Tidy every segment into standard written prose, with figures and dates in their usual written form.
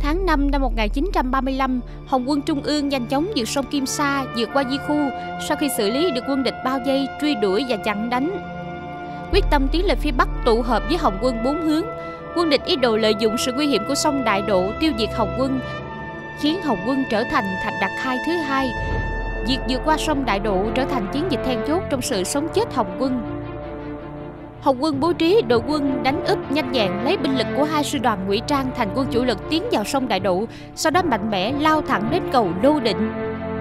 Tháng 5 năm 1935, Hồng quân Trung ương nhanh chóng vượt sông Kim Sa, vượt qua Di Khu. Sau khi xử lý được quân địch bao vây, truy đuổi và chặn đánh, quyết tâm tiến lên phía Bắc tụ hợp với Hồng quân bốn hướng. Quân địch ý đồ lợi dụng sự nguy hiểm của sông Đại Độ tiêu diệt Hồng quân, khiến Hồng quân trở thành thạch đặt khai thứ hai. Việc vượt qua sông Đại Độ trở thành chiến dịch then chốt trong sự sống chết Hồng quân. Hồng quân bố trí đội quân đánh úp nhanh nhẹn, lấy binh lực của hai sư đoàn ngụy trang thành quân chủ lực tiến vào sông Đại Độ, sau đó mạnh mẽ lao thẳng đến cầu Lô Định.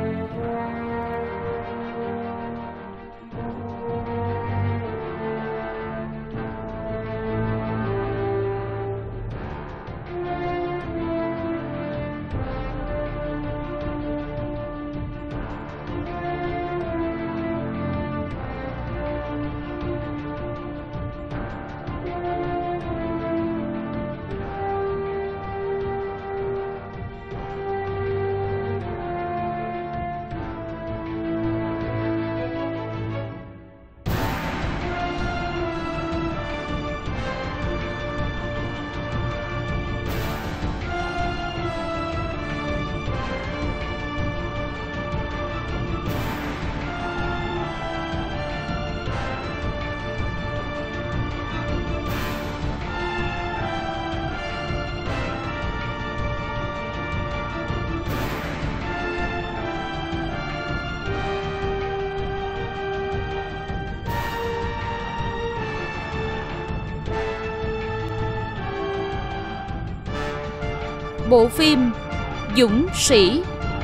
Bộ phim Dũng Sĩ.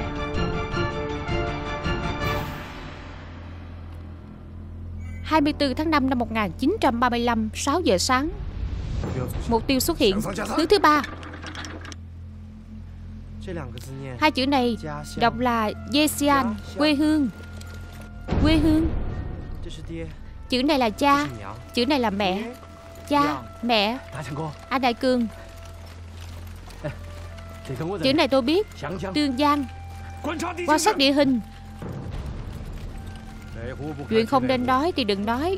– 24 tháng 5 năm 1935, 6 giờ sáng. Mục tiêu xuất hiện, thứ thứ ba. Hai chữ này đọc là Yesian, quê hương. Quê hương. Chữ này là cha, chữ này là mẹ. Cha, mẹ. Anh Đại Cường, chữ này tôi biết. Tương Giang, quan sát địa hình. Chuyện không nên nói thì đừng nói.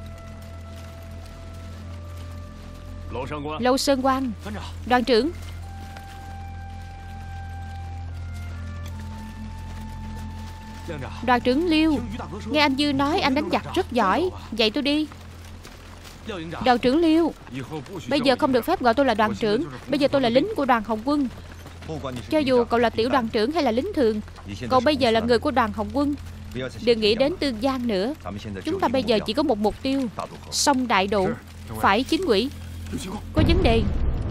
Lâu Sơn Quang, đoàn trưởng. Đoàn trưởng Liêu, nghe anh Dư nói anh đánh giặc rất giỏi, dạy tôi đi. Đoàn trưởng Liêu, bây giờ không được phép gọi tôi là đoàn trưởng. Bây giờ tôi là lính của đoàn Hồng quân. Cho dù cậu là tiểu đoàn trưởng hay là lính thường, cậu bây giờ là người của đoàn Hồng quân. Đừng nghĩ đến Tương Giang nữa. Chúng ta bây giờ chỉ có một mục tiêu, sông Đại Độ. Phải chính ủy. Có vấn đề.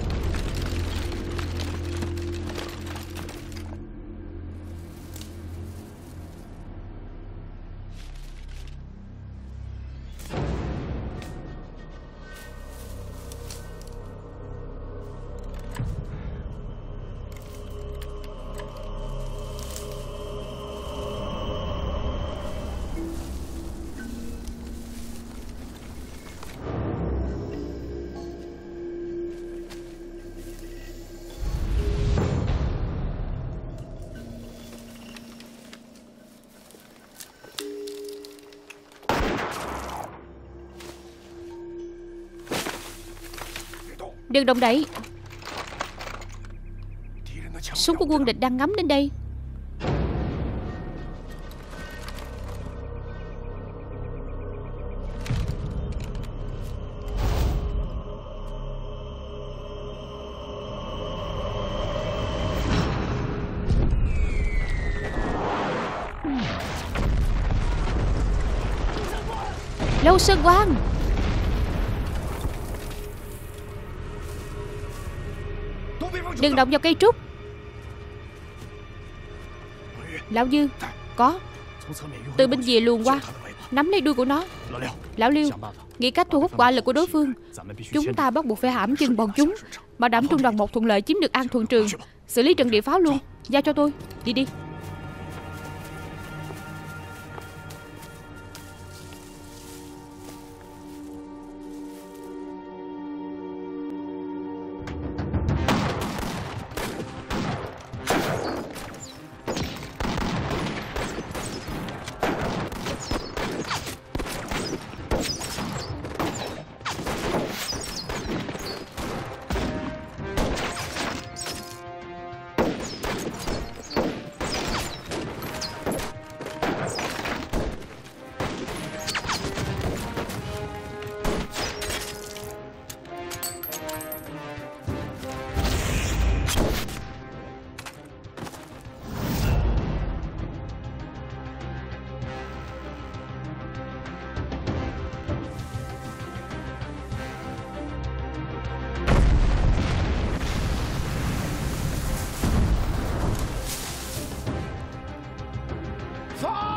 Đừng động đậy. Súng của quân địch đang ngắm đến đây. Lâu Sơn Quang, đừng động vào cây trúc. Lão Dư, có. Từ bên dìa luồn qua, nắm lấy đuôi của nó. Lão Liêu, nghĩ cách thu hút quả lực của đối phương. Chúng ta bắt buộc phải hãm chân bọn chúng, bảo đảm trung đoàn 1 thuận lợi chiếm được An Thuận Trường. Xử lý trận địa pháo luôn. Giao cho tôi. Đi đi.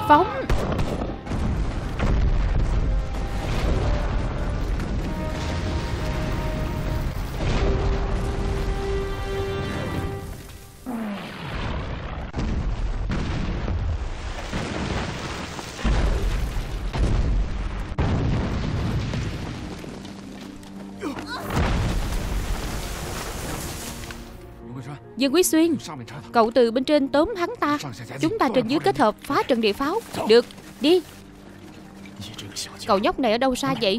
Phóng. Dương Quý Xuyên, cậu từ bên trên tóm hắn ta, chúng ta trên dưới kết hợp phá trận địa pháo. Được, đi. Cậu nhóc này ở đâu ra vậy?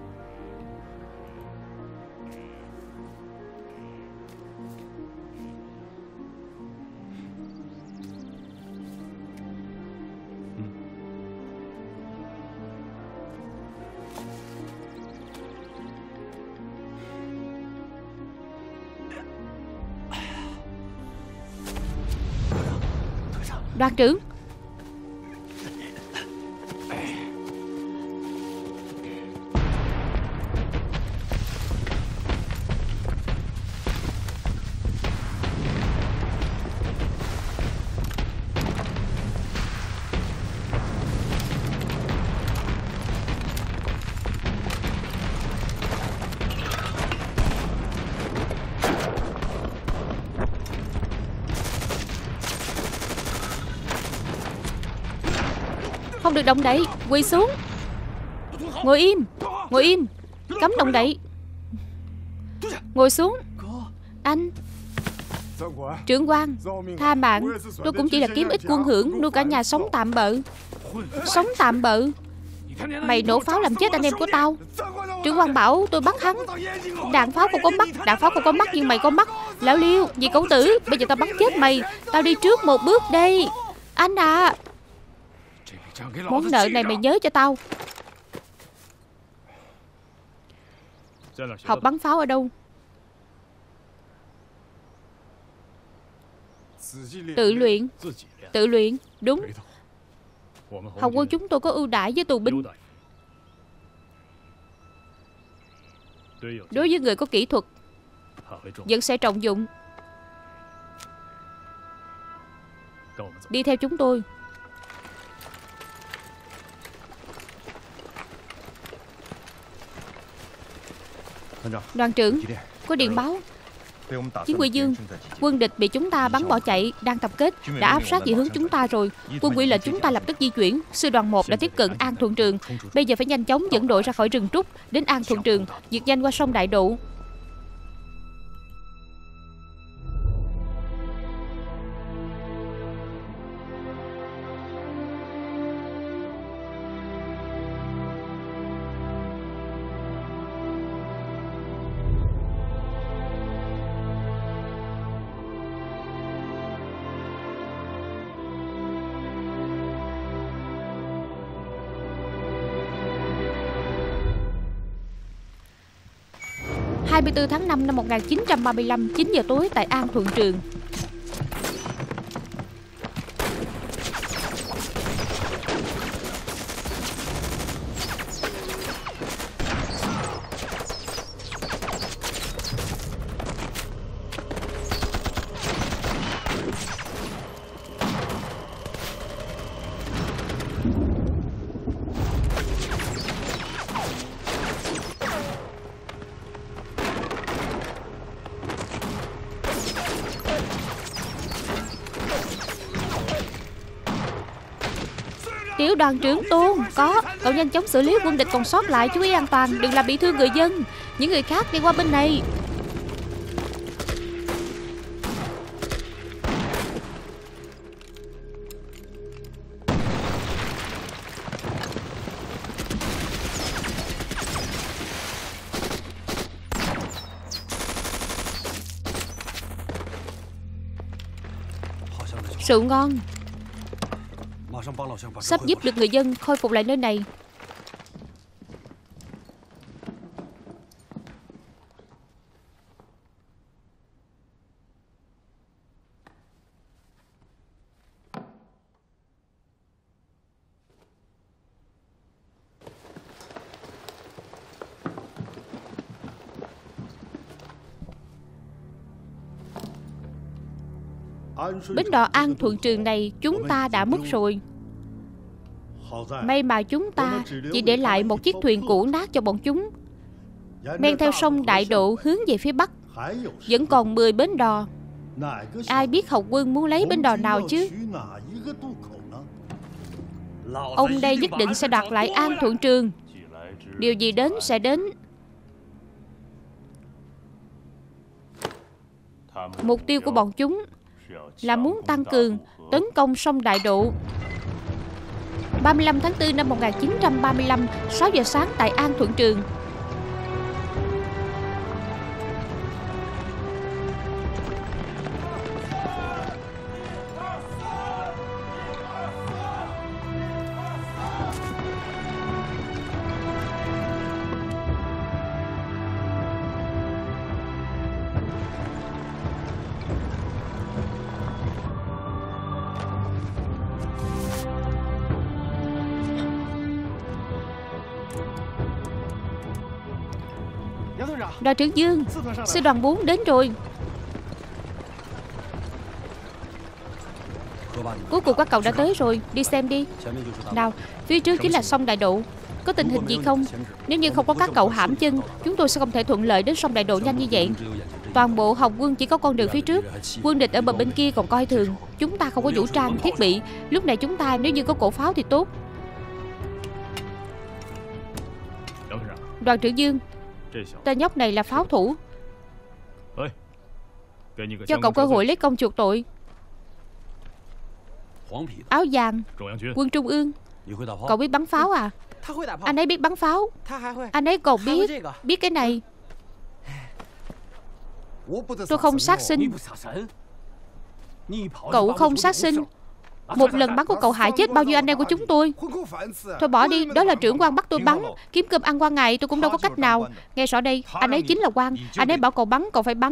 Đoàn trưởng. Không được động đậy, quỳ xuống. Ngồi im, ngồi im. Cấm động đậy. Ngồi xuống. Anh trưởng quan, tha mạng. Tôi cũng chỉ là kiếm ít quân hưởng, nuôi cả nhà sống tạm bợ. Sống tạm bợ? Mày nổ pháo làm chết anh em của tao. Trưởng quan bảo tôi bắt hắn. Đạn pháo không có mắt, đạn pháo không có mắt, nhưng mày có mắt. Lão Liêu, vì cậu tử, bây giờ tao bắn chết mày. Tao đi trước một bước đây. Anh à, món nợ này mày nhớ cho tao. Học bắn pháo ở đâu? Tự luyện. Tự luyện, đúng. Hồng quân chúng tôi có ưu đãi với tù binh. Đối với người có kỹ thuật vẫn sẽ trọng dụng. Đi theo chúng tôi. Đoàn trưởng, có điện báo. Chiến Quy Dương, quân địch bị chúng ta bắn bỏ chạy, đang tập kết, đã áp sát về hướng chúng ta rồi. Quân quy lệnh chúng ta lập tức di chuyển. Sư đoàn 1 đã tiếp cận An Thuận Trường. Bây giờ phải nhanh chóng dẫn đội ra khỏi rừng trúc đến An Thuận Trường, vượt nhanh qua sông Đại Độ. Ngày 24 tháng 5 năm 1935, 9 giờ tối tại An Thuận Trường. Tiểu đoàn trưởng Tôn, có. Cậu nhanh chóng xử lý quân địch còn sót lại, chú ý an toàn, đừng làm bị thương người dân. Những người khác đi qua bên này. Rượu ngon. Sắp giúp được người dân khôi phục lại nơi này. Bến đò An Thuận Trường này chúng ta đã mất rồi. May mà chúng ta chỉ để lại một chiếc thuyền cũ nát cho bọn chúng. Men theo sông Đại Độ hướng về phía bắc, vẫn còn 10 bến đò. Ai biết Hồng Quân muốn lấy bến đò nào chứ? Ông đây nhất định sẽ đoạt lại An Thuận Trường. Điều gì đến sẽ đến. Mục tiêu của bọn chúng là muốn tăng cường tấn công sông Đại Độ. 35 tháng 4 năm 1935, 6 giờ sáng tại An Thuận Trường. Đoàn trưởng Dương, sư đoàn 4 đến rồi. Cuối cùng các cậu đã tới rồi, đi xem đi. Nào, phía trước chính là sông Đại Độ. Có tình hình gì không? Nếu như không có các cậu hãm chân, chúng tôi sẽ không thể thuận lợi đến sông Đại Độ nhanh như vậy. Toàn bộ Hồng Quân chỉ có con đường phía trước. Quân địch ở bờ bên kia còn coi thường. Chúng ta không có vũ trang, thiết bị. Lúc này chúng ta nếu như có cổ pháo thì tốt. Đoàn trưởng Dương, tên nhóc này là pháo thủ. Cho cậu cơ hội lấy công chuộc tội. Áo vàng, quân Trung ương. Cậu biết bắn pháo à? Anh ấy biết bắn pháo. Anh ấy còn biết cái này. Tôi không sát sinh. Cậu không sát sinh. Một lần bắn của cậu hại chết bao nhiêu anh em của chúng tôi. Thôi bỏ đi, đó là trưởng quan bắt tôi bắn. Kiếm cơm ăn qua ngày tôi cũng đâu có cách nào. Nghe rõ đây, anh ấy chính là quan. Anh ấy bảo cậu bắn, cậu phải bắn.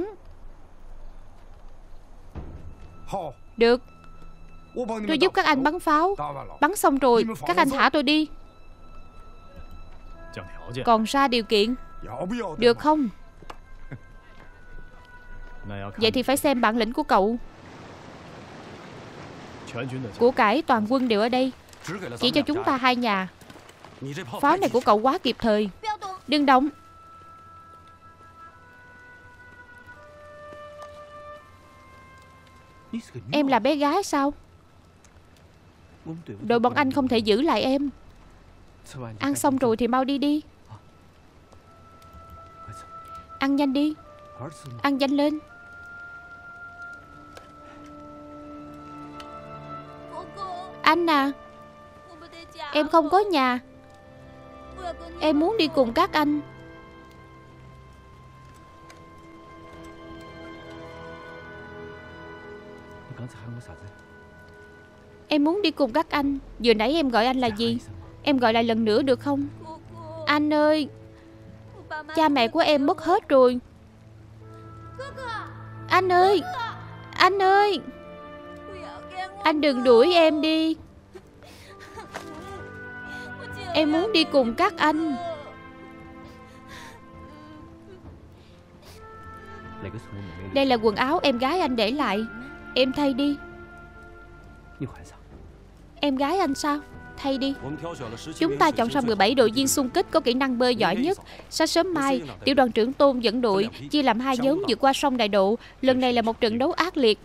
Được, tôi giúp các anh bắn pháo. Bắn xong rồi, các anh thả tôi đi. Còn ra điều kiện. Được không? Vậy thì phải xem bản lĩnh của cậu. Của cải toàn quân đều ở đây. Chỉ cho chúng ta 2 nhà. Pháo này của cậu quá kịp thời. Đừng động. Em là bé gái sao? Đội bọn anh không thể giữ lại em. Ăn xong rồi thì mau đi đi. Ăn nhanh đi. Ăn nhanh lên. Anh à, em không có nhà. Em muốn đi cùng các anh. Em muốn đi cùng các anh. Vừa nãy em gọi anh là gì? Em gọi lại lần nữa được không? Anh ơi, cha mẹ của em mất hết rồi. Anh ơi, anh ơi, anh đừng đuổi em đi. Em muốn đi cùng các anh. Đây là quần áo em gái anh để lại. Em thay đi. Em gái anh sao? Thay đi. Chúng ta chọn ra 17 đội viên xung kích có kỹ năng bơi giỏi nhất. Sáng sớm mai, tiểu đoàn trưởng Tôn dẫn đội chia làm 2 nhóm vượt qua sông Đại Độ. Lần này là một trận đấu ác liệt.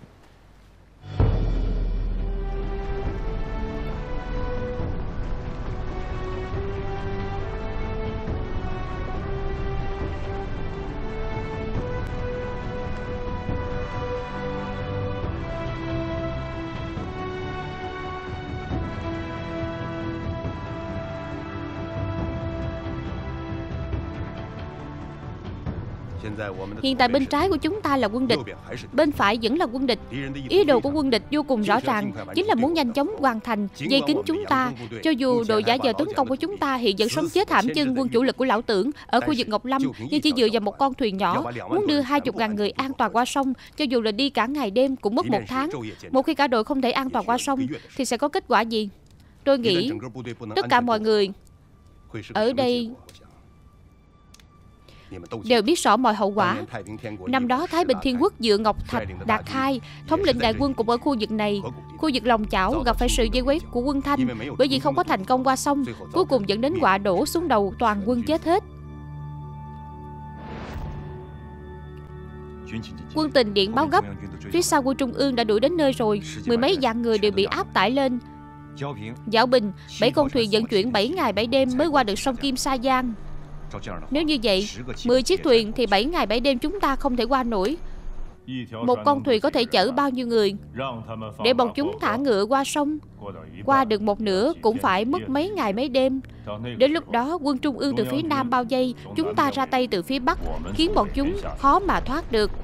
Hiện tại bên trái của chúng ta là quân địch, bên phải vẫn là quân địch. Ý đồ của quân địch vô cùng rõ ràng, chính là muốn nhanh chóng hoàn thành vây kín chúng ta. Cho dù đội giả vờ tấn công của chúng ta hiện vẫn sống chết hãm chân quân chủ lực của lão tưởng ở khu vực Ngọc Lâm, nhưng chỉ dựa vào một con thuyền nhỏ muốn đưa 20.000 người an toàn qua sông, cho dù là đi cả ngày đêm cũng mất 1 tháng. Một khi cả đội không thể an toàn qua sông thì sẽ có kết quả gì? Tôi nghĩ tất cả mọi người ở đây đều biết rõ mọi hậu quả. Năm đó Thái Bình Thiên Quốc dựa Ngọc Thạch Đạt Khai thống lĩnh đại quân cũng ở khu vực này. Khu vực Lòng Chảo gặp phải sự vây quét của quân Thanh, bởi vì không có thành công qua sông, cuối cùng dẫn đến họa đổ xuống đầu toàn quân chết hết. Quân tình điện báo gấp, phía sau quân Trung ương đã đuổi đến nơi rồi, mười mấy vạn người đều bị áp tải lên. Giảo Bình, 7 con thuyền vận chuyển 7 ngày 7 đêm mới qua được sông Kim Sa Giang. Nếu như vậy, 10 chiếc thuyền thì 7 ngày 7 đêm chúng ta không thể qua nổi. Một con thuyền có thể chở bao nhiêu người? Để bọn chúng thả ngựa qua sông, qua được một nửa cũng phải mất mấy ngày mấy đêm. Đến lúc đó quân Trung ương từ phía nam bao vây, chúng ta ra tay từ phía bắc, khiến bọn chúng khó mà thoát được.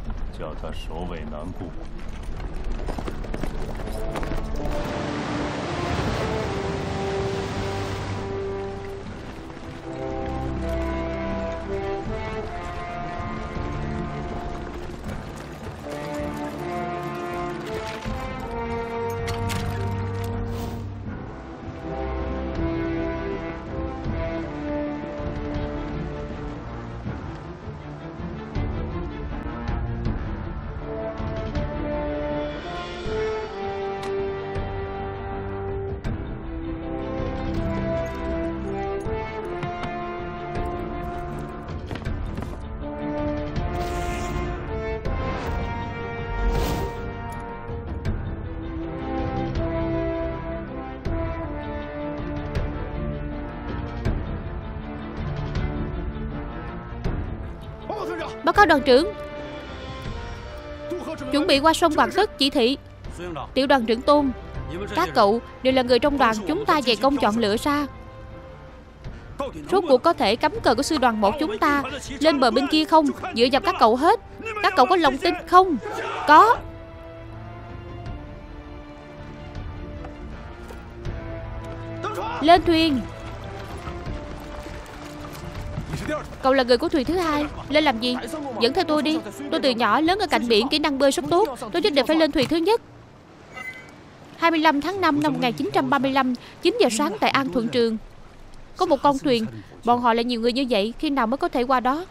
Báo cáo đoàn trưởng, chuẩn bị qua sông hoàn tất chỉ thị. Tiểu đoàn trưởng Tôn, các cậu đều là người trong đoàn chúng ta dày công chọn lựa ra. Rốt cuộc có thể cắm cờ của sư đoàn 1 chúng ta lên bờ bên kia không? Dựa vào các cậu hết. Các cậu có lòng tin không? Có. Lên thuyền. Cậu là người của thuyền thứ hai, lên làm gì? Dẫn theo tôi đi. Tôi từ nhỏ lớn ở cạnh biển, kỹ năng bơi rất tốt. Tôi nhất định phải lên thuyền thứ nhất. 25 tháng 5 năm 1935, 9 giờ sáng tại An Thuận Trường. Có một con thuyền, bọn họ lại nhiều người như vậy, khi nào mới có thể qua đó?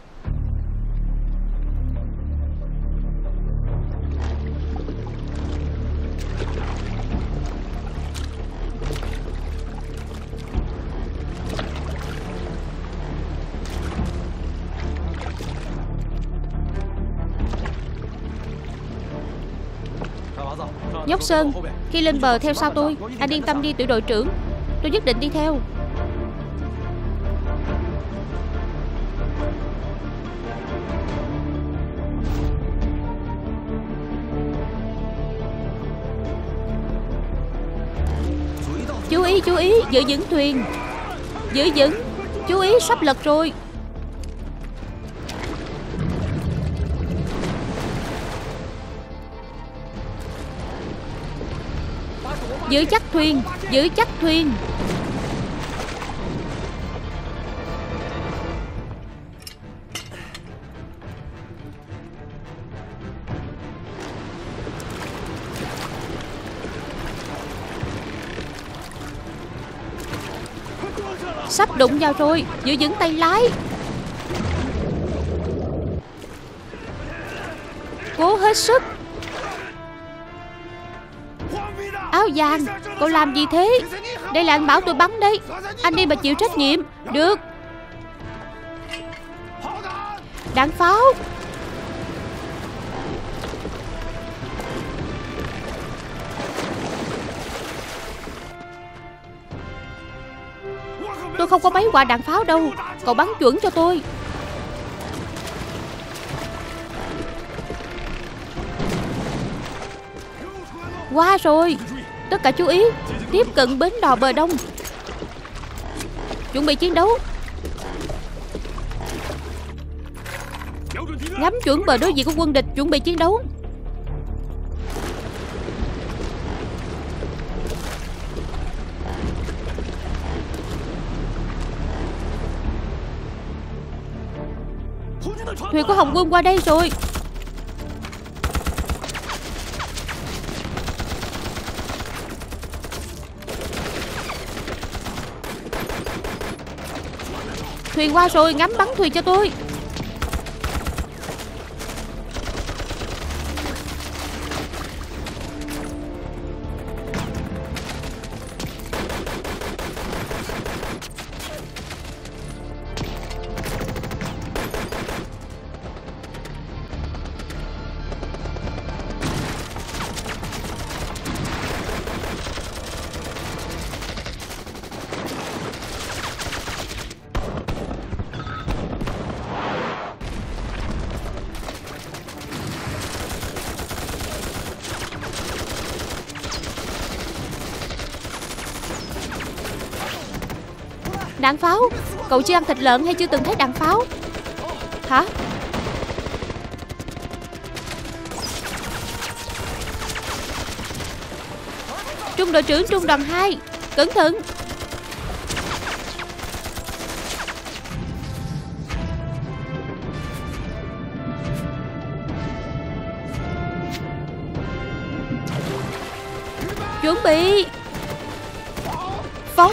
Nhóc Sơn, khi lên bờ theo sau tôi. Anh yên tâm đi tiểu đội trưởng, tôi nhất định đi theo. Chú ý, giữ vững thuyền. Giữ vững, chú ý sắp lật rồi. Giữ chắc thuyền, giữ chắc thuyền. Sắp đụng vào rồi, giữ vững tay lái. Cố hết sức. Áo vàng, cậu làm gì thế? Đây là anh bảo tôi bắn đấy. Anh đi mà chịu trách nhiệm. Được. Đạn pháo. Tôi không có mấy quả đạn pháo đâu. Cậu bắn chuẩn cho tôi. Qua rồi. Tất cả chú ý, tiếp cận bến đò bờ đông. Chuẩn bị chiến đấu. Ngắm chuẩn bờ đối diện của quân địch, chuẩn bị chiến đấu. Thuyền của Hồng Quân qua đây rồi. Thuyền qua rồi, ngắm bắn thuyền cho tôi. Đạn pháo. Cậu chưa ăn thịt lợn hay chưa từng thấy đạn pháo? Hả? Trung đội trưởng trung đoàn 2, cẩn thận. Chuẩn bị. Phóng.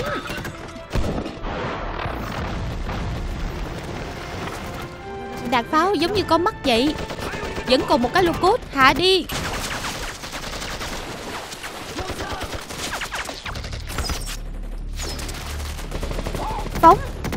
Đạn pháo giống như con mắt vậy. Vẫn còn một cái lô cốt. Hạ đi. Phóng.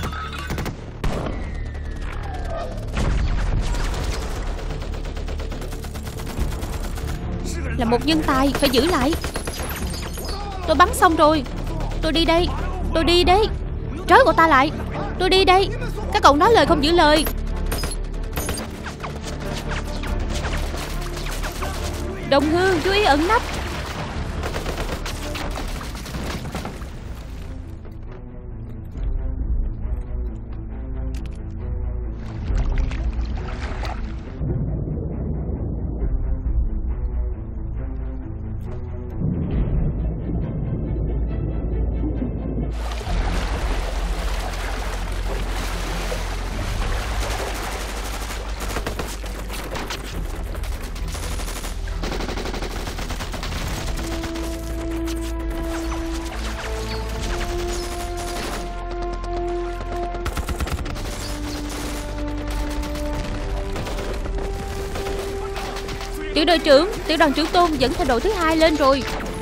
Là một nhân tài, phải giữ lại. Tôi bắn xong rồi. Tôi đi đây. Tôi đi đấy. Trói cậu ta lại. Tôi đi đây. Các cậu nói lời không giữ lời. Đồng hương chú ý ẩn nấp. Tiểu đội trưởng, tiểu đoàn trưởng Tôn dẫn theo đội thứ 2 lên rồi.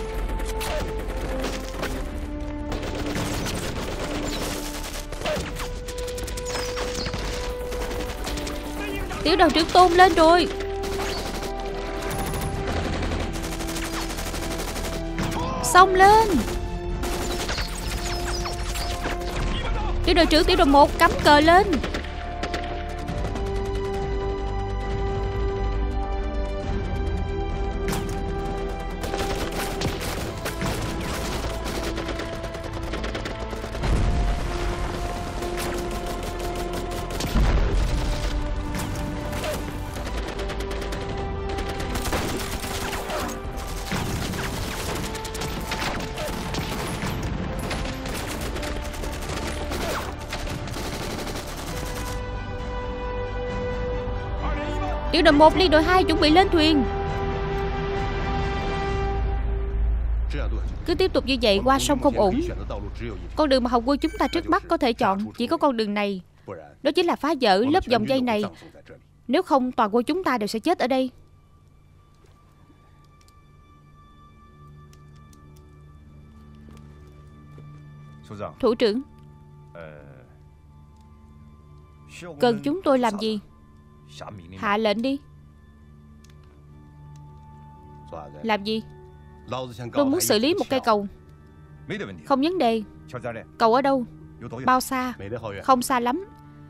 Tiểu đoàn trưởng Tôn lên rồi. Xông lên. Tiểu đội trưởng tiểu đoàn 1 cắm cờ lên. Tiểu đội 1 liên đội 2 chuẩn bị lên thuyền. Cứ tiếp tục như vậy qua sông không ổn. Con đường mà Hồng quân chúng ta trước mắt có thể chọn chỉ có con đường này. Đó chính là phá vỡ lớp vòng dây này. Nếu không toàn quân chúng ta đều sẽ chết ở đây. Thủ trưởng, cần chúng tôi làm gì? Hạ lệnh đi. Làm gì? Tôi muốn xử lý một cây cầu. Không vấn đề. Cầu ở đâu? Bao xa? Không xa lắm.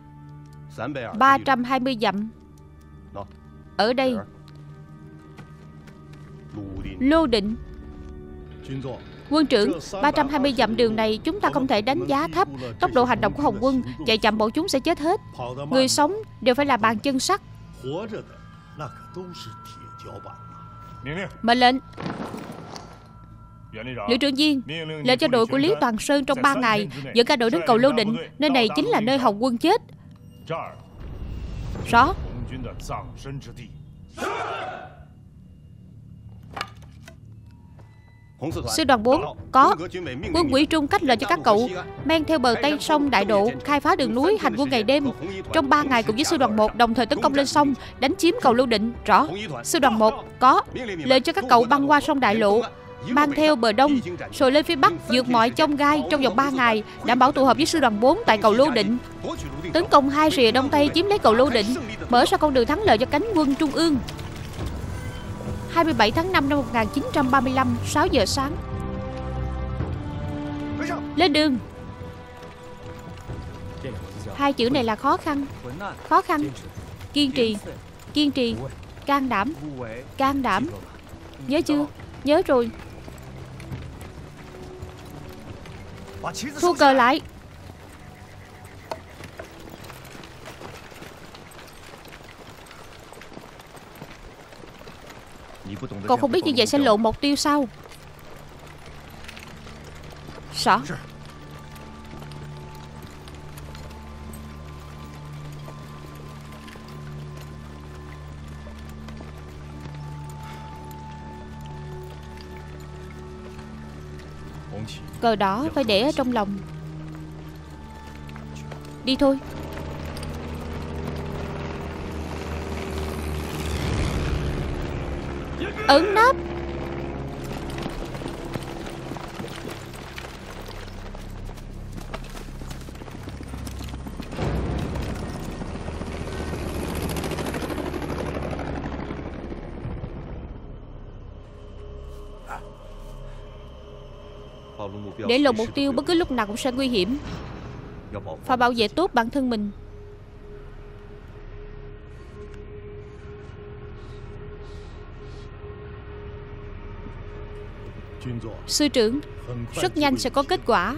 320 dặm. Ở đây. Lô Định. Quân trưởng, 320 dặm đường này chúng ta không thể đánh giá thấp. Tốc độ hành động của Hồng quân chạy chậm bọn chúng sẽ chết hết. Người sống đều phải là bàn chân sắt. Mệnh lệnh. Lữ trưởng viên, lệnh cho đội của Lý Toàn Sơn trong 3 ngày dẫn cả đội đến cầu Lô Định. Nơi này chính là nơi Hồng quân chết. Rõ. Sư đoàn 4 có. Quân Quỷ Trung cách lệnh cho các cậu men theo bờ tây sông Đại Độ, khai phá đường núi, hành quân ngày đêm. Trong 3 ngày cùng với sư đoàn 1 đồng thời tấn công lên sông, đánh chiếm cầu Lô Định. Rõ. Sư đoàn 1 có. Lệnh cho các cậu băng qua sông Đại Lộ, mang theo bờ đông, rồi lên phía bắc, vượt mọi chông gai trong vòng 3 ngày, đảm bảo tụ hợp với sư đoàn 4 tại cầu Lô Định, tấn công 2 rìa đông tây, chiếm lấy cầu Lô Định, mở ra con đường thắng lợi cho cánh quân Trung ương. 27 tháng 5 năm 1935, 6 giờ sáng. Lên đường. 2 chữ này là khó khăn. Khó khăn. Kiên trì. Kiên trì. Can đảm. Can đảm. Nhớ chưa? Nhớ rồi. Cậu không biết như vậy sẽ lộ mục tiêu sao? Sợ. Cờ đỏ phải để ở trong lòng. Đi thôi. Ấn nắp. Để lộ mục tiêu bất cứ lúc nào cũng sẽ nguy hiểm. Phải bảo vệ tốt bản thân mình. Sư trưởng, rất nhanh sẽ có kết quả.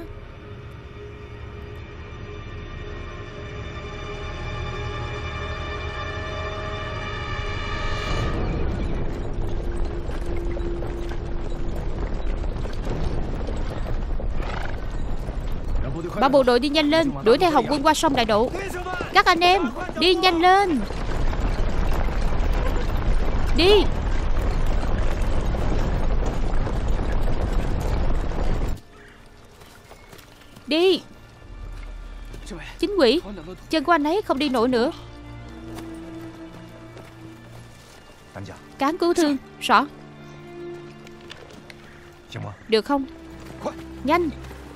Bảo bộ đội đi nhanh lên, đuổi theo Hồng quân qua sông Đại Độ. Các anh em, đi nhanh lên. Đi. Đi. Chính quỷ, chân của anh ấy không đi nổi nữa. Cán cứu thương. Rõ. Được không? Nhanh.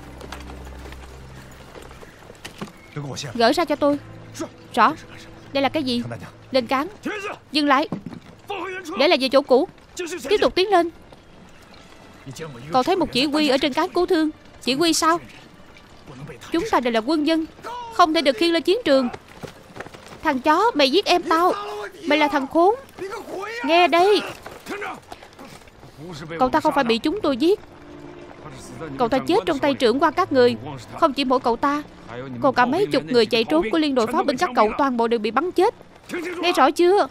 Gỡ ra cho tôi. Rõ. Đây là cái gì? Lên cán. Dừng lại. Để lại về chỗ cũ. Tiếp tục tiến lên. Cậu thấy một chỉ huy ở trên cán cứu thương. Chỉ huy sao? Chúng ta đều là quân dân, không thể được khiêng lên chiến trường. Thằng chó, mày giết em tao. Mày là thằng khốn. Nghe đây. Cậu ta không phải bị chúng tôi giết. Cậu ta chết trong tay trưởng quan các người. Không chỉ mỗi cậu ta, còn cả mấy chục người chạy trốn của liên đội pháo binh các cậu toàn bộ đều bị bắn chết. Nghe rõ chưa?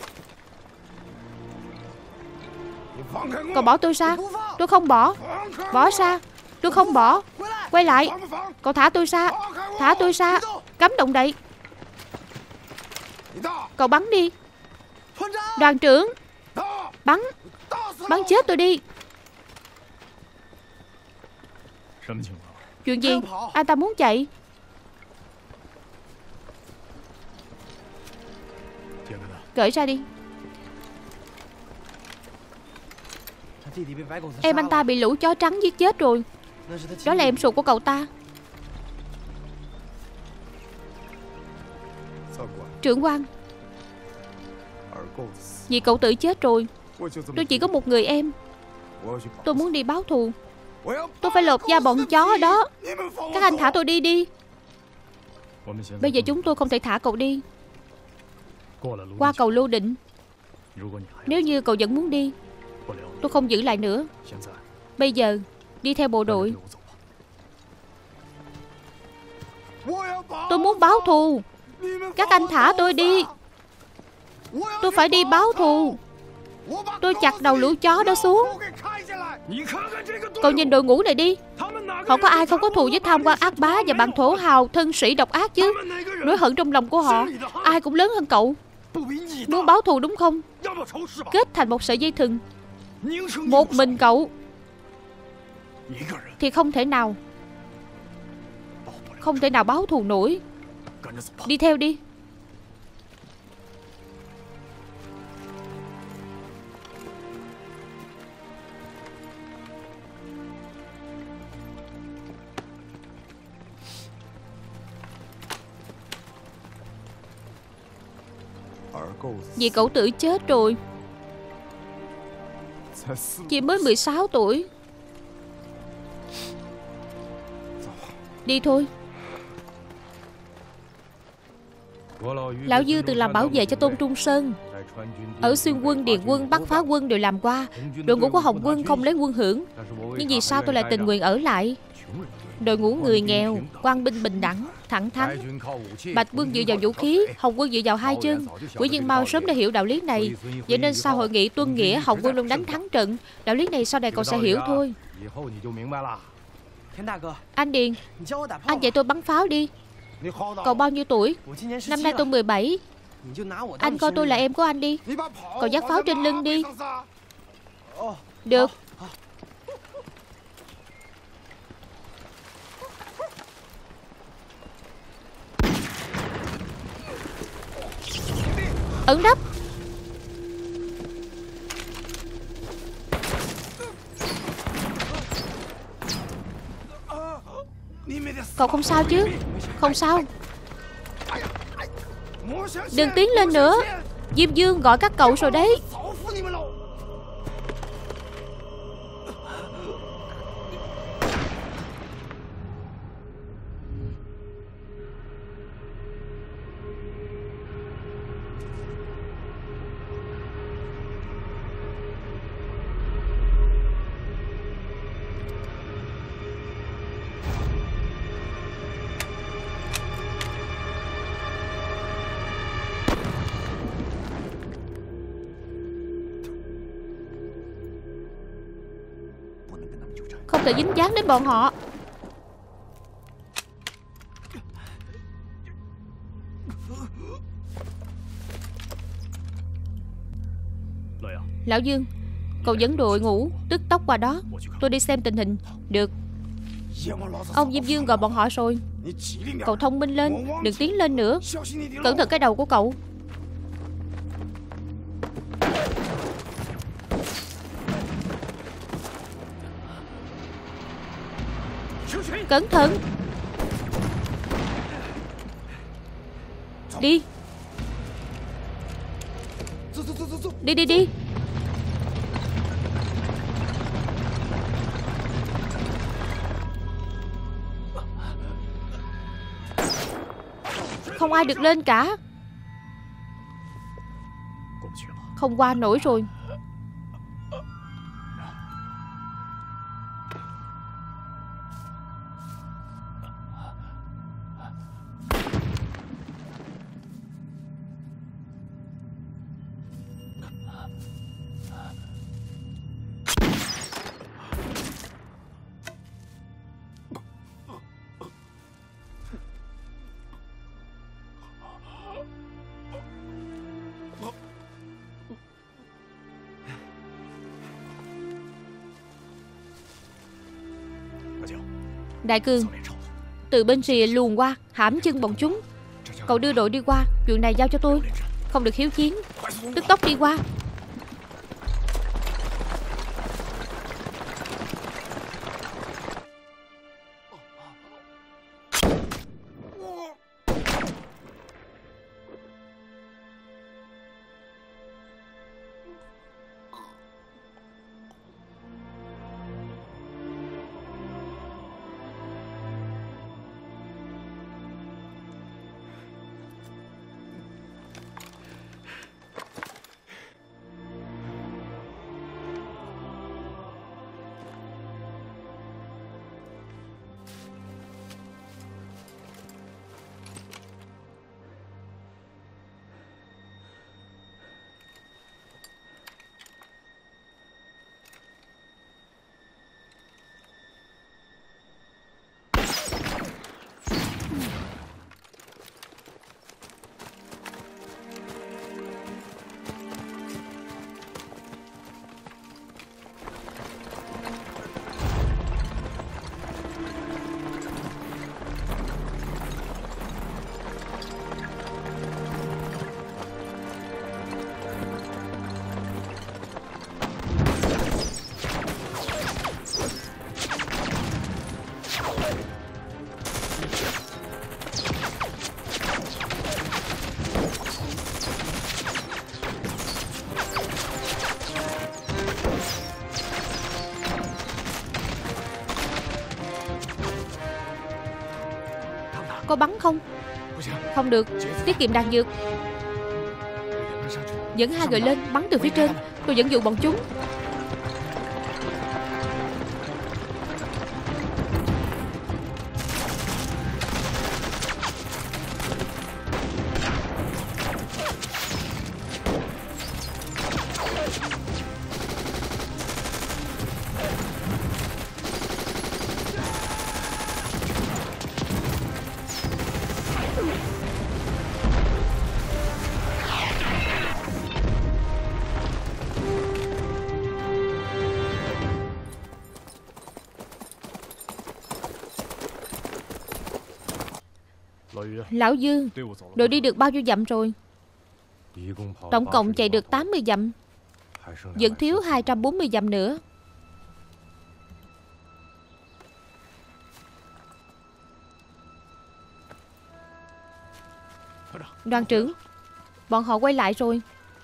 Cậu bỏ tôi ra. Tôi không bỏ. Bỏ ra. Tôi không bỏ. Quay lại. Cậu thả tôi ra. Thả tôi ra. Cấm động đậy. Cậu bắn đi. Đoàn trưởng. Bắn. Bắn chết tôi đi. Chuyện gì? Anh ta muốn chạy. Cởi ra đi. Em anh ta bị lũ chó trắng giết chết rồi. Đó là em ruột của cậu ta. Trưởng quan, vì cậu tự chết rồi. Tôi chỉ có một người em. Tôi muốn đi báo thù. Tôi phải lột da bọn chó đó. Các anh thả tôi đi đi. Bây giờ chúng tôi không thể thả cậu đi. Qua cầu Lô Định. Nếu như cậu vẫn muốn đi, tôi không giữ lại nữa. Bây giờ đi theo bộ đội. Tôi muốn báo thù. Các anh thả tôi đi. Tôi phải đi báo thù. Tôi chặt đầu lũ chó đó xuống. Cậu nhìn đội ngũ này đi. Họ có ai không có thù với tham quan ác bá và bạn thổ hào thân sĩ độc ác chứ? Nỗi hận trong lòng của họ ai cũng lớn hơn cậu. Muốn báo thù đúng không? Kết thành một sợi dây thừng. Một mình cậu thì không thể nào. Không thể nào báo thù nổi. Đi theo đi. Vì cậu tự chết rồi. Chỉ mới 16 tuổi. Đi thôi. Lão Dư từng làm bảo vệ cho Tôn Trung Sơn. Ở Xuyên quân, Điền quân, Bắc Phá quân đều làm qua. Đội ngũ của Hồng quân không lấy quân hưởng. Nhưng vì sao tôi lại tình nguyện ở lại? Đội ngũ người nghèo, quan binh bình đẳng, thẳng thắn. Bạch quân dựa vào vũ khí, Hồng quân dựa vào hai chân. Quỷ Viên Mao sớm đã hiểu đạo lý này, vậy nên sau hội nghị tuân nghĩa, Hồng quân luôn đánh thắng trận. Đạo lý này sau này cậu sẽ hiểu thôi. Anh Điền, anh dạy tôi bắn pháo đi. Cậu bao nhiêu tuổi? Năm nay tôi 17. Anh coi tôi là em của anh đi. Cậu dắt pháo trên lưng đi. Được. Ấn nắp. Cậu không sao chứ? Không sao. Đừng tiến lên nữa. Diêm Dương gọi các cậu rồi đấy. Không thể dính dáng đến bọn họ. Lão Dương, cậu dẫn đội ngũ tức tốc qua đó. Tôi đi xem tình hình. Được. Ông Diêm Dương gọi bọn họ rồi. Cậu thông minh lên, đừng tiến lên nữa. Cẩn thận cái đầu của cậu. Cẩn thận. Đi. Đi đi đi. Không ai được lên cả. Không qua nổi rồi. Đại Cường, từ bên rìa luồn qua, hãm chân bọn chúng. Cậu đưa đội đi qua. Chuyện này giao cho tôi. Không được hiếu chiến. Tức tốc đi qua. Có bắn không? Không được, tiết kiệm đạn dược. Dẫn hai người lên, bắn từ phía trên. Tôi dẫn dụ bọn chúng. Lão Dương, đội đi được bao nhiêu dặm rồi? Tổng cộng chạy được 80 dặm, vẫn thiếu 240 dặm nữa. Đoàn trưởng, bọn họ quay lại rồi.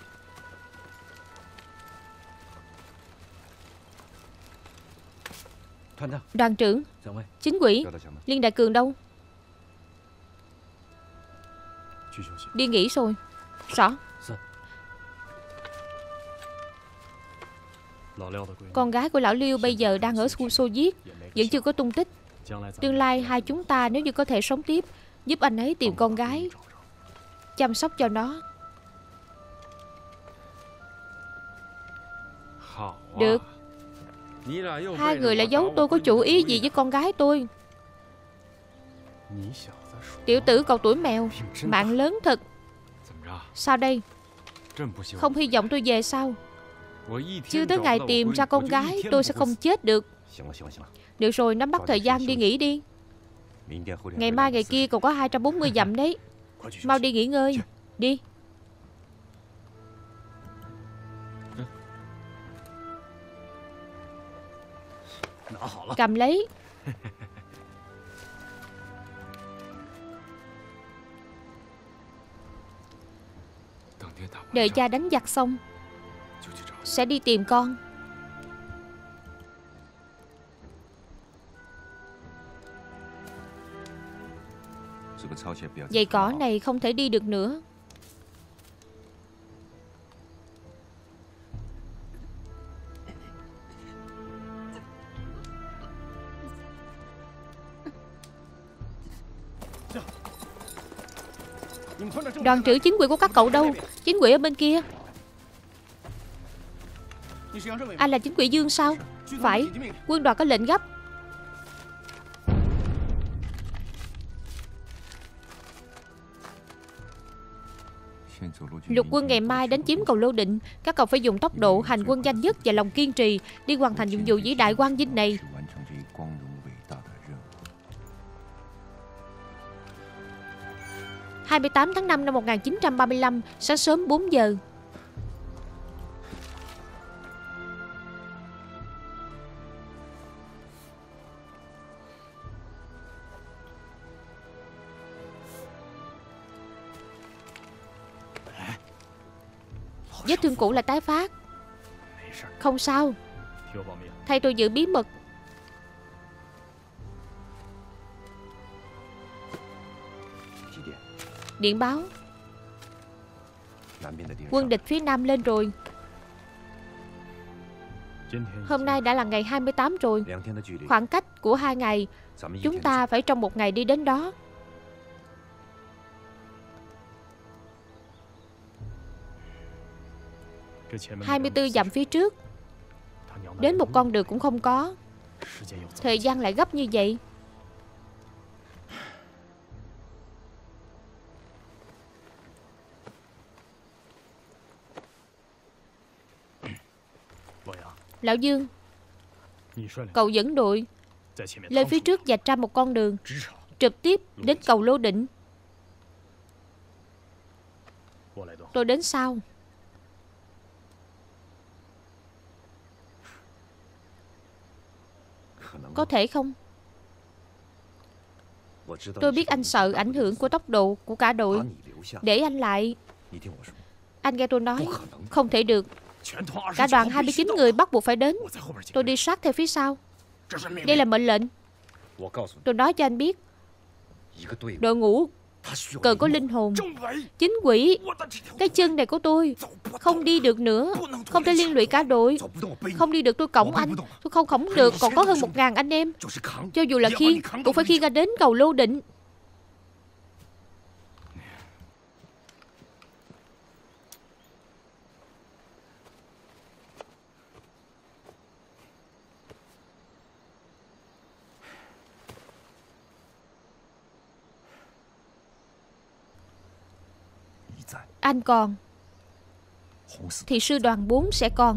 Đoàn trưởng, chính quỷ, Liên Đại Cường đâu? Đi nghỉ rồi. Rõ. Con gái của lão Liêu bây giờ đang ở khu Xô Viết, vẫn chưa có tung tích. Tương lai hai chúng ta nếu như có thể sống tiếp, giúp anh ấy tìm con gái, chăm sóc cho nó. Được. Hai người lại giấu tôi có chủ ý gì với con gái tôi. Tiểu tử cậu tuổi mèo, mạng lớn thật. Sao đây? Không hy vọng tôi về sao? Chưa tới ngày tìm ra con gái tôi sẽ không chết được. Được rồi, nắm bắt thời gian đi nghỉ đi. Ngày mai ngày kia còn có 240 dặm đấy. Mau đi nghỉ ngơi. Đi. Cầm lấy. Đợi cha đánh giặc xong sẽ đi tìm con. Dãy cỏ này không thể đi được nữa. Đoàn trưởng chính quyền của các cậu đâu? Chính quyền ở bên kia. Anh là chính quyền Dương sao? Phải, quân đoàn có lệnh gấp. Lục quân ngày mai đánh chiếm cầu Lô Định. Các cậu phải dùng tốc độ, hành quân nhanh nhất và lòng kiên trì đi hoàn thành nhiệm vụ vĩ đại quang vinh này. 28 tháng 5 năm 1935, sáng sớm 4 giờ. Vết thương cũ là tái phát. Không sao. Thay tôi giữ bí mật. Điện báo. Quân địch phía Nam lên rồi. Hôm nay đã là ngày 28 rồi. Khoảng cách của 2 ngày. Chúng ta phải trong 1 ngày đi đến đó. – 24 dặm phía trước. Đến một con đường cũng không có. Thời gian lại gấp như vậy. Lão Dương, cậu dẫn đội lên phía trước vạch ra một con đường trực tiếp đến cầu Lô Định. Tôi đến sau. Có thể không? Tôi biết anh sợ ảnh hưởng của tốc độ của cả đội. Để anh lại. Anh nghe tôi nói. Không thể được. Cả đoàn 29 người bắt buộc phải đến. Tôi đi sát theo phía sau. Đây là mệnh lệnh. Tôi nói cho anh biết, đội ngũ cần có linh hồn. Chính quỷ. Cái chân này của tôi không đi được nữa. Không thể liên lụy cả đội. Không đi được tôi cõng anh. Tôi không khổng được. Còn có hơn 1000 anh em. Cho dù là khiêng cũng phải khiêng ra đến cầu Lô Định. Anh còn thì sư đoàn 4 sẽ còn.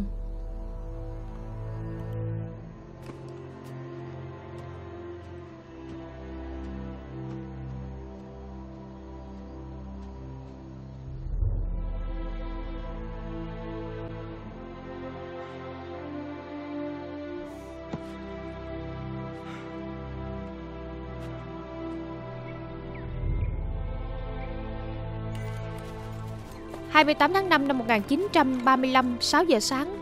28 tháng 5 năm 1935, 6 giờ sáng.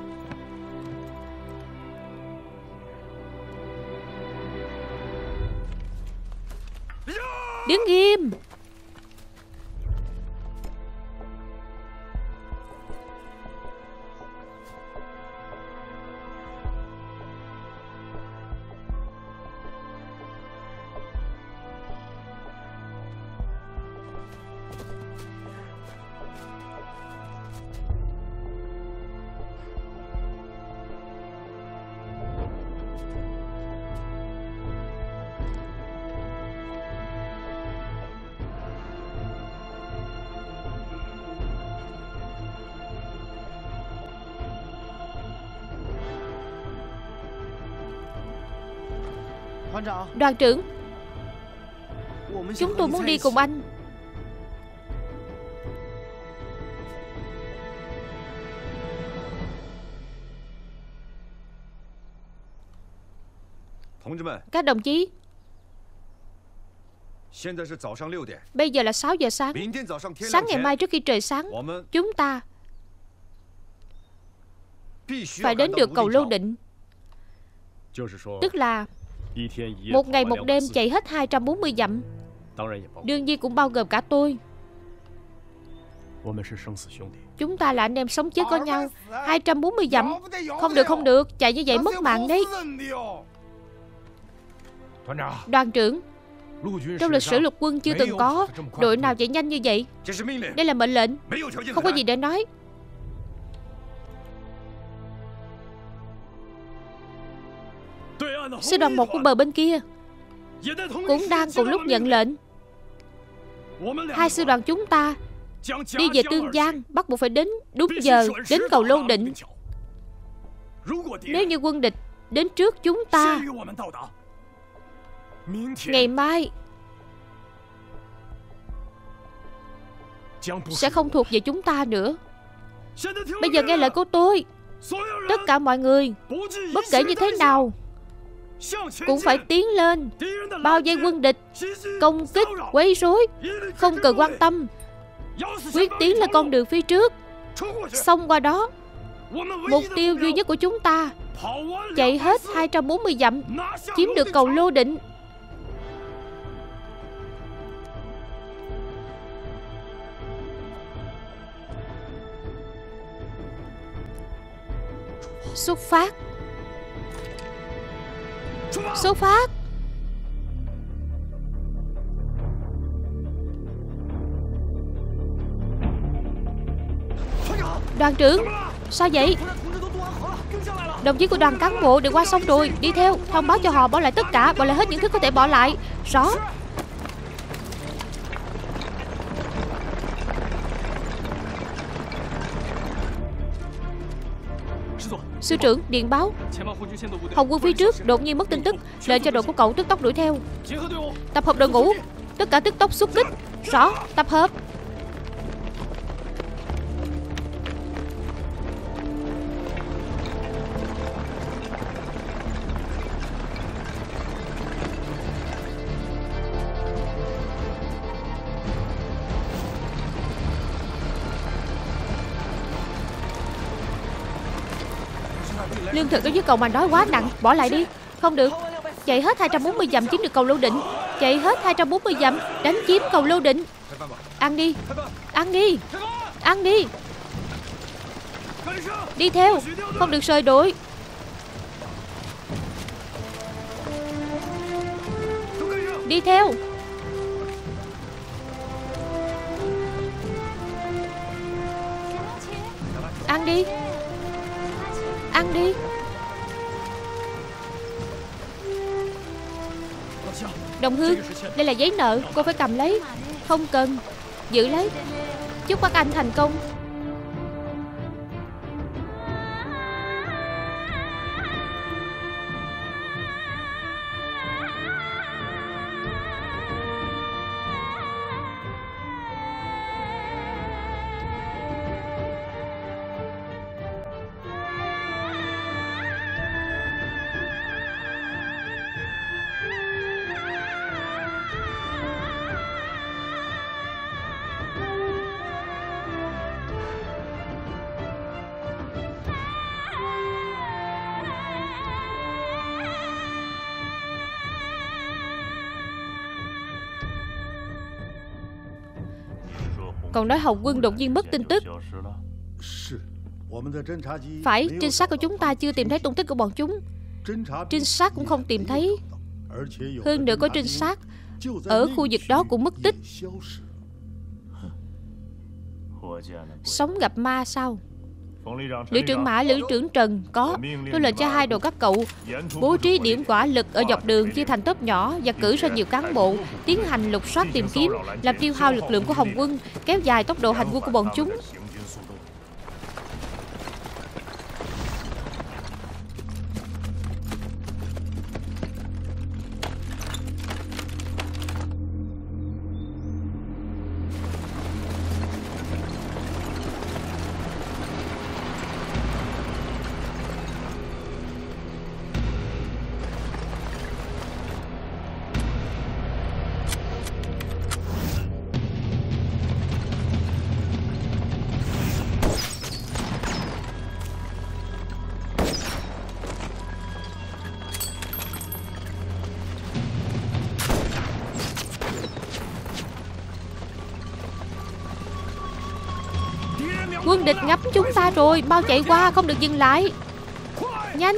Đứng im. Đoàn trưởng, chúng tôi muốn đi cùng anh. Các đồng chí, bây giờ là 6 giờ sáng. Sáng ngày mai trước khi trời sáng, chúng ta phải đến được cầu Lô Định. Tức là một ngày một đêm chạy hết 240 dặm. Đương nhiên cũng bao gồm cả tôi. Chúng ta là anh em sống chết có nhau. 240 dặm. Không được, chạy như vậy mất mạng đấy. Đoàn trưởng, trong lịch sử lục quân chưa từng có đội nào chạy nhanh như vậy. Đây là mệnh lệnh, không có gì để nói. Sư đoàn 1 của bờ bên kia cũng đang cùng lúc nhận lệnh. Hai sư đoàn chúng ta đi về Tương Giang bắt buộc phải đến đúng giờ, đến cầu Lô Định. Nếu như quân địch đến trước chúng ta, ngày mai sẽ không thuộc về chúng ta nữa. Bây giờ nghe lời của tôi, tất cả mọi người, bất kể như thế nào, cũng phải tiến lên, bao vây quân địch, công kích, quấy rối, không cần quan tâm. Quyết tiến là con đường phía trước. Xông qua đó. Mục tiêu duy nhất của chúng ta, chạy hết 240 dặm, chiếm được cầu Lô Định. Xuất phát. Xuất phát. Đoàn trưởng, sao vậy? Đồng chí của đoàn cán bộ đều qua sông rồi. Đi theo, thông báo cho họ bỏ lại tất cả, bỏ lại hết những thứ có thể bỏ lại. Rõ. Sư trưởng, điện báo Hồng quân phía trước đột nhiên mất tin tức, lệnh cho đội của cậu tức tốc đuổi theo. Tập hợp đội ngũ, tất cả tức tốc xuất kích. Rõ, tập hợp. Lương thực ở dưới cầu mà đói quá nặng, bỏ lại đi. Không được, chạy hết 240 dặm chiếm được cầu Lô Định. Chạy hết 240 dặm đánh chiếm cầu Lô Định. Ăn đi, ăn đi, ăn đi. Đi theo, không được rời đội. Đi theo. Ăn đi, ăn đi. Đồng Hương, đây là giấy nợ, cô phải cầm lấy. Không cần, giữ lấy. Chúc các anh thành công. còn nói Hồng Quân đột nhiên mất tin tức. Phải, trinh sát của chúng ta chưa tìm thấy tung tích của bọn chúng. Trinh sát cũng không tìm thấy. Hơn nữa có trinh sát ở khu vực đó cũng mất tích. Sống gặp ma sao? Lữ trưởng Mã, Lữ trưởng Trần có. Tôi lệnh cho hai đội các cậu bố trí điểm hỏa lực ở dọc đường, chia thành tốp nhỏ và cử ra nhiều cán bộ tiến hành lục soát tìm kiếm, làm tiêu hao lực lượng của Hồng Quân, kéo dài tốc độ hành quân của bọn chúng. Quân địch ngắm chúng ta rồi, mau chạy qua, không được dừng lại. Nhanh.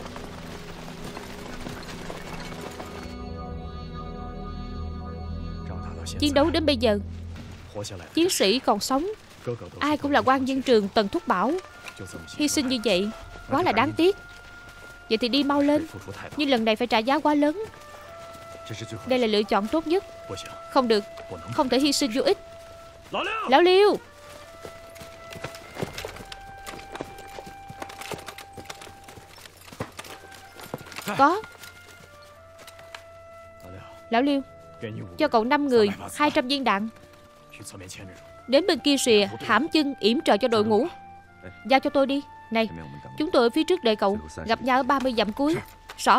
Chiến đấu đến bây giờ, chiến sĩ còn sống ai cũng là quan dân trường Tần Thúc Bảo. Hy sinh như vậy quá là đáng tiếc. Vậy thì đi mau lên, nhưng lần này phải trả giá quá lớn. Đây là lựa chọn tốt nhất. Không được, không thể hy sinh vô ích. Lão Liêu. Có. Lão Liêu, cho cậu 5 người 200 viên đạn. Đến bên kia rìa hãm chân yểm trợ cho đội ngũ. Giao cho tôi đi. Này, chúng tôi ở phía trước đợi cậu. Gặp nhau ở 30 dặm cuối. Rõ.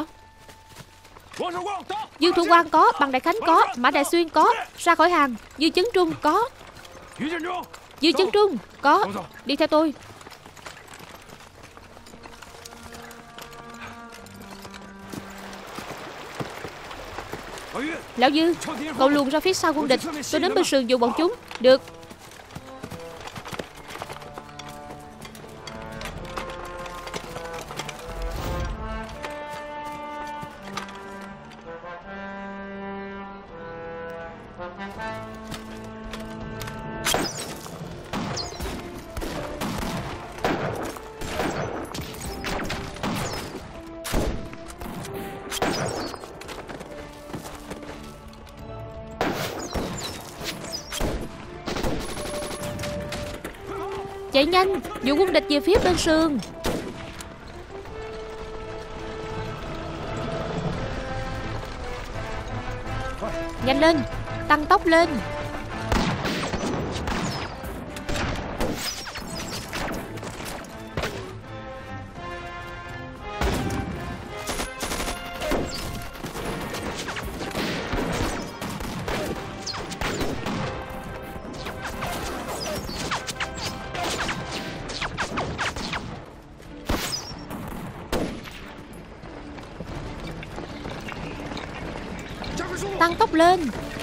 Dương Thủ Quang có, Bằng Đại Khánh có, Mã Đại Xuyên có. Ra khỏi hàng. Dư Chấn Trung có. Dư Chấn Trung có. Đi theo tôi. Lão Dư, cậu luồn ra phía sau quân địch. Tôi đến bên sườn dụ bọn chúng. Được. Chạy nhanh, dụ quân địch về phía bên sườn. Nhanh lên, tăng tốc lên. Tăng tốc lên.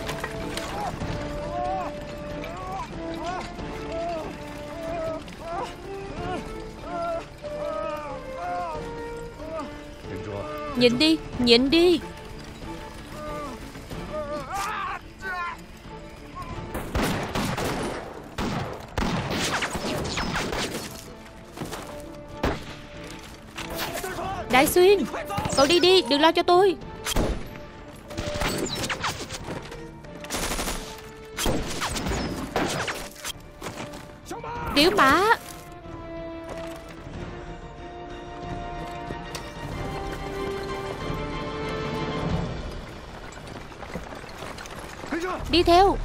Nhịn đi, nhịn đi. Đại Xuyên, cậu đi đi, đừng lo cho tôi. Tiểu Mã. Đi theo.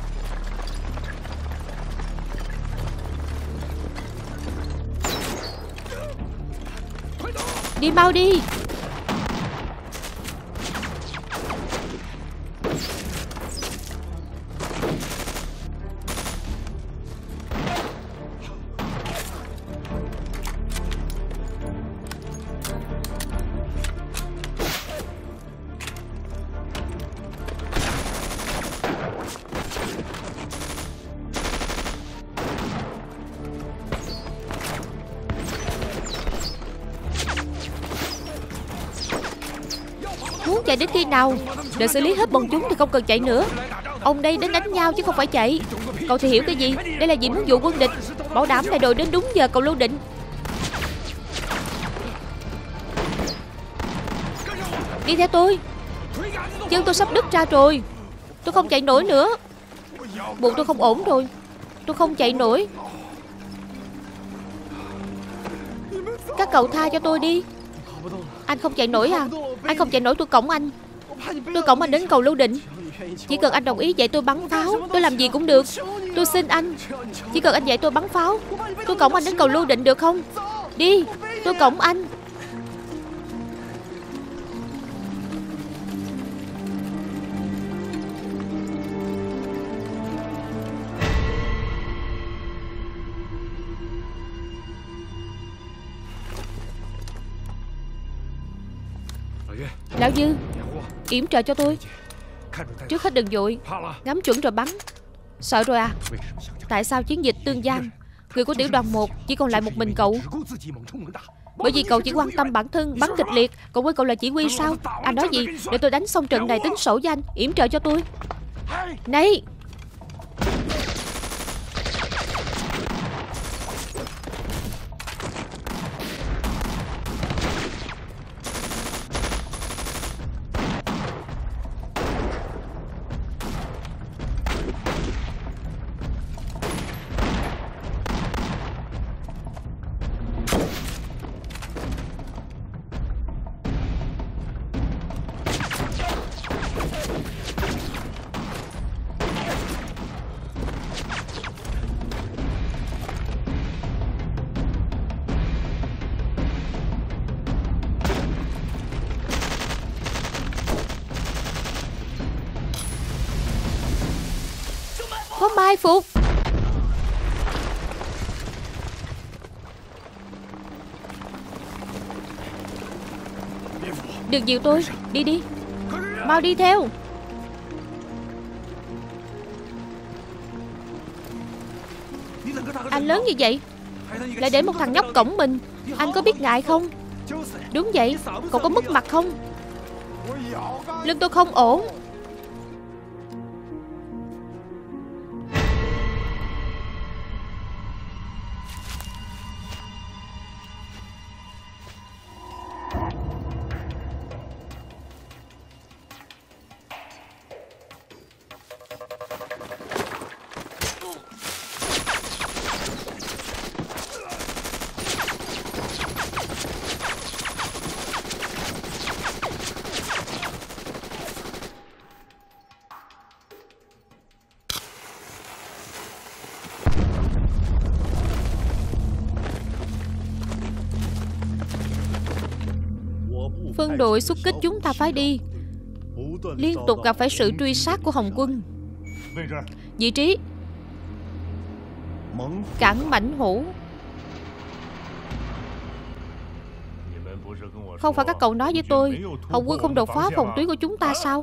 Đi mau đi. muốn chạy đến khi nào? Đợi xử lý hết bọn chúng thì không cần chạy nữa. Ông đây đến đánh nhau chứ không phải chạy. Cậu thì hiểu cái gì? Đây là nhiệm vụ quân địch, bảo đảm đại đội đến đúng giờ cậu Lưu Định. Đi theo tôi. Chân tôi sắp đứt ra rồi. Tôi không chạy nổi nữa. Bụng tôi không ổn rồi. Tôi không chạy nổi. Các cậu tha cho tôi đi. Anh không chạy nổi à? Anh không chạy nổi tôi cõng anh. Tôi cõng anh đến cầu Lưu Định. Chỉ cần anh đồng ý dạy tôi bắn pháo, tôi làm gì cũng được. Tôi xin anh. Chỉ cần anh dạy tôi bắn pháo, tôi cõng anh đến cầu Lưu Định được không? Đi, tôi cõng anh. Lão Dư, yểm trợ cho tôi. Trước hết đừng vội, ngắm chuẩn rồi bắn. Sợ rồi à? Tại sao chiến dịch Tương Giang, người của tiểu đoàn 1 chỉ còn lại một mình cậu? Bởi vì cậu chỉ quan tâm bản thân, bắn kịch liệt. Cậu quên cậu là chỉ huy sao? Anh nói gì? Để tôi đánh xong trận này tính sổ với anh. Yểm trợ cho tôi. Này! Có mai phục. Đừng dìu tôi. Đi đi. Mau đi theo. Anh lớn như vậy lại để một thằng nhóc cõng mình. Anh có biết ngại không? Đúng vậy. Cậu có mất mặt không? Lưng tôi không ổn. Phân đội xuất kích chúng ta phái đi liên tục gặp phải sự truy sát của Hồng quân. Vị trí cảng Mãnh Hổ. Không phải các cậu nói với tôi Hồng quân không đột phá phòng tuyến của chúng ta sao?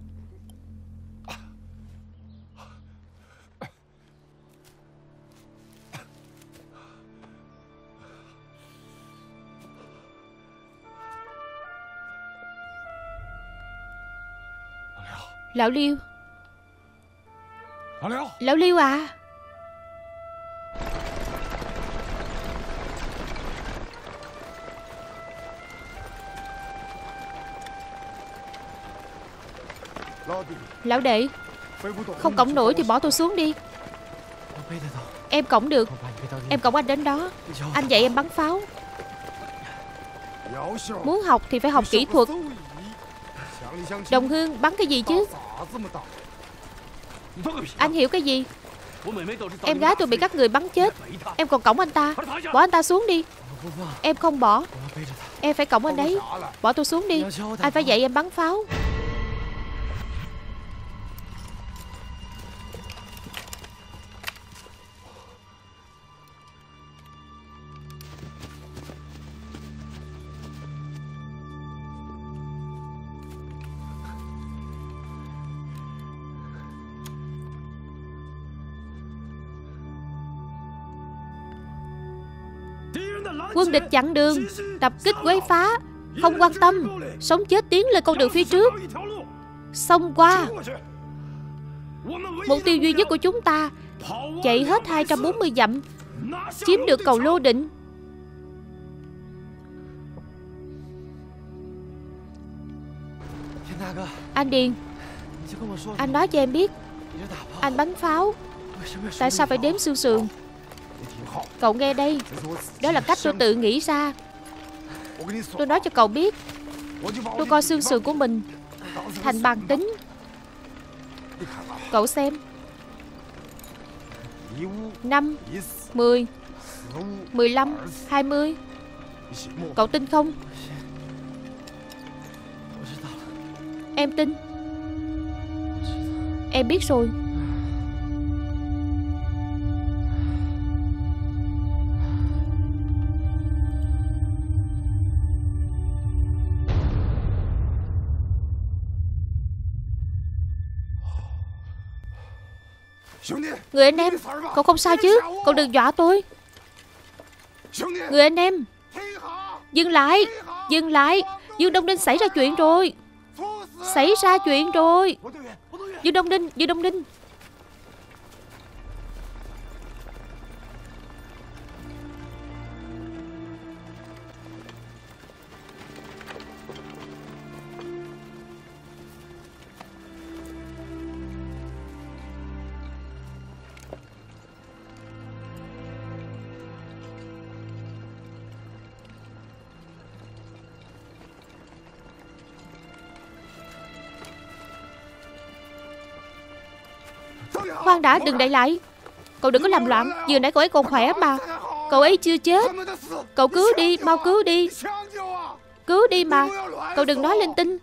Lão Liêu. Lão Liêu à. Lão đệ, không cõng nổi thì bỏ tôi xuống đi. Em cõng được. Em cõng anh đến đó. Anh dạy em bắn pháo. Muốn học thì phải học kỹ thuật. Đồng hương bắn cái gì chứ? Anh hiểu cái gì? Em gái tôi bị các người bắn chết. Em còn cõng anh ta. Bỏ anh ta xuống đi. Em không bỏ. Em phải cõng anh ấy. Bỏ tôi xuống đi. Anh phải dạy em bắn pháo. Quân địch chặn đường, tập kích quấy phá. Không quan tâm, sống chết tiến lên con đường phía trước, xông qua. Mục tiêu duy nhất của chúng ta chạy hết 240 dặm, chiếm được cầu Lô Định. Anh Điền, anh nói cho em biết, anh bắn pháo tại sao phải đếm xương sườn? Cậu nghe đây, đó là cách tôi tự nghĩ ra. Tôi nói cho cậu biết, tôi coi xương sườn của mình thành bàn tính. Cậu xem, 5, 10, 15, 20. Cậu tin không? Em tin. Em biết rồi. Người anh em, cậu không sao chứ? Cậu đừng dọa tôi. Người anh em, dừng lại, dừng lại. Dương Đông Ninh xảy ra chuyện rồi. Xảy ra chuyện rồi. Dương Đông Ninh, Dương Đông Ninh. Khoan đã, đừng đẩy lại. Cậu đừng có làm loạn. Vừa nãy cậu ấy còn khỏe mà. Cậu ấy chưa chết. Cậu cứu đi, mau cứu đi. Cứu đi mà. Cậu đừng nói linh tinh.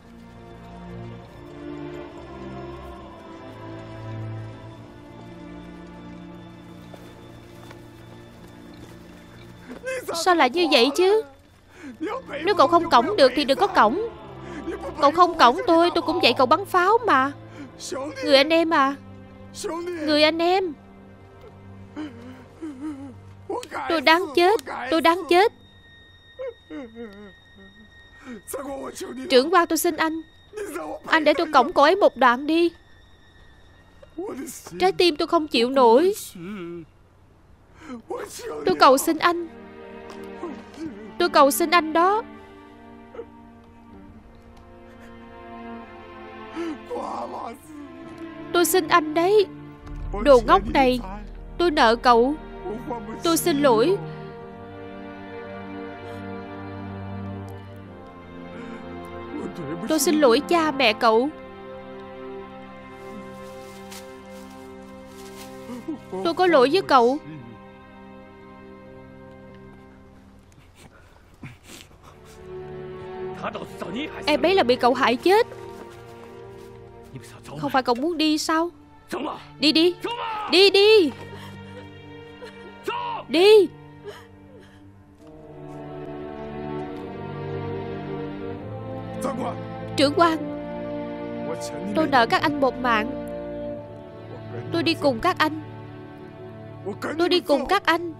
Sao lại như vậy chứ? Nếu cậu không cõng được thì đừng có cõng. Cậu không cõng tôi cũng dạy cậu bắn pháo mà. Người anh em à, người anh em. Tôi đáng chết, tôi đáng chết. Trưởng quan, tôi xin anh để tôi cõng cậu ấy một đoạn đi. Trái tim tôi không chịu nổi. Tôi cầu xin anh. Tôi cầu xin anh đó. Tôi xin anh đấy. Đồ ngốc này, tôi nợ cậu. Tôi xin lỗi. Tôi xin lỗi cha mẹ cậu. Tôi có lỗi với cậu. Em ấy là bị cậu hại chết. Không phải cậu muốn đi sao? Đi đi. Đi đi. Đi. Trưởng quan, tôi nợ các anh một mạng. Tôi đi cùng các anh. Tôi đi cùng các anh.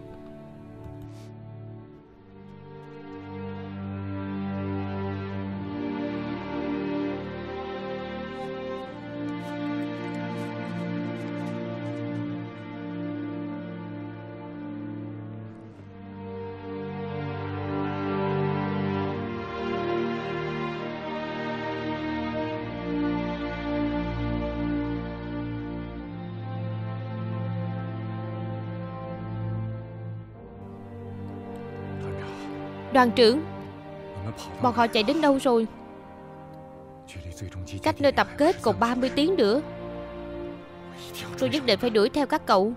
Đoàn trưởng, bọn họ chạy đến đâu rồi? Cách nơi tập kết còn 30 tiếng nữa. Tôi nhất định phải đuổi theo các cậu.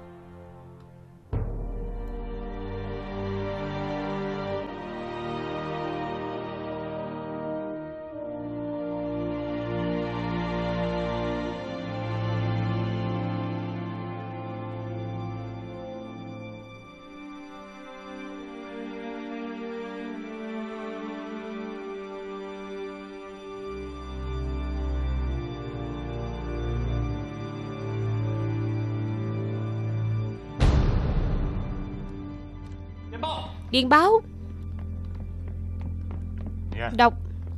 Điện báo. Đọc.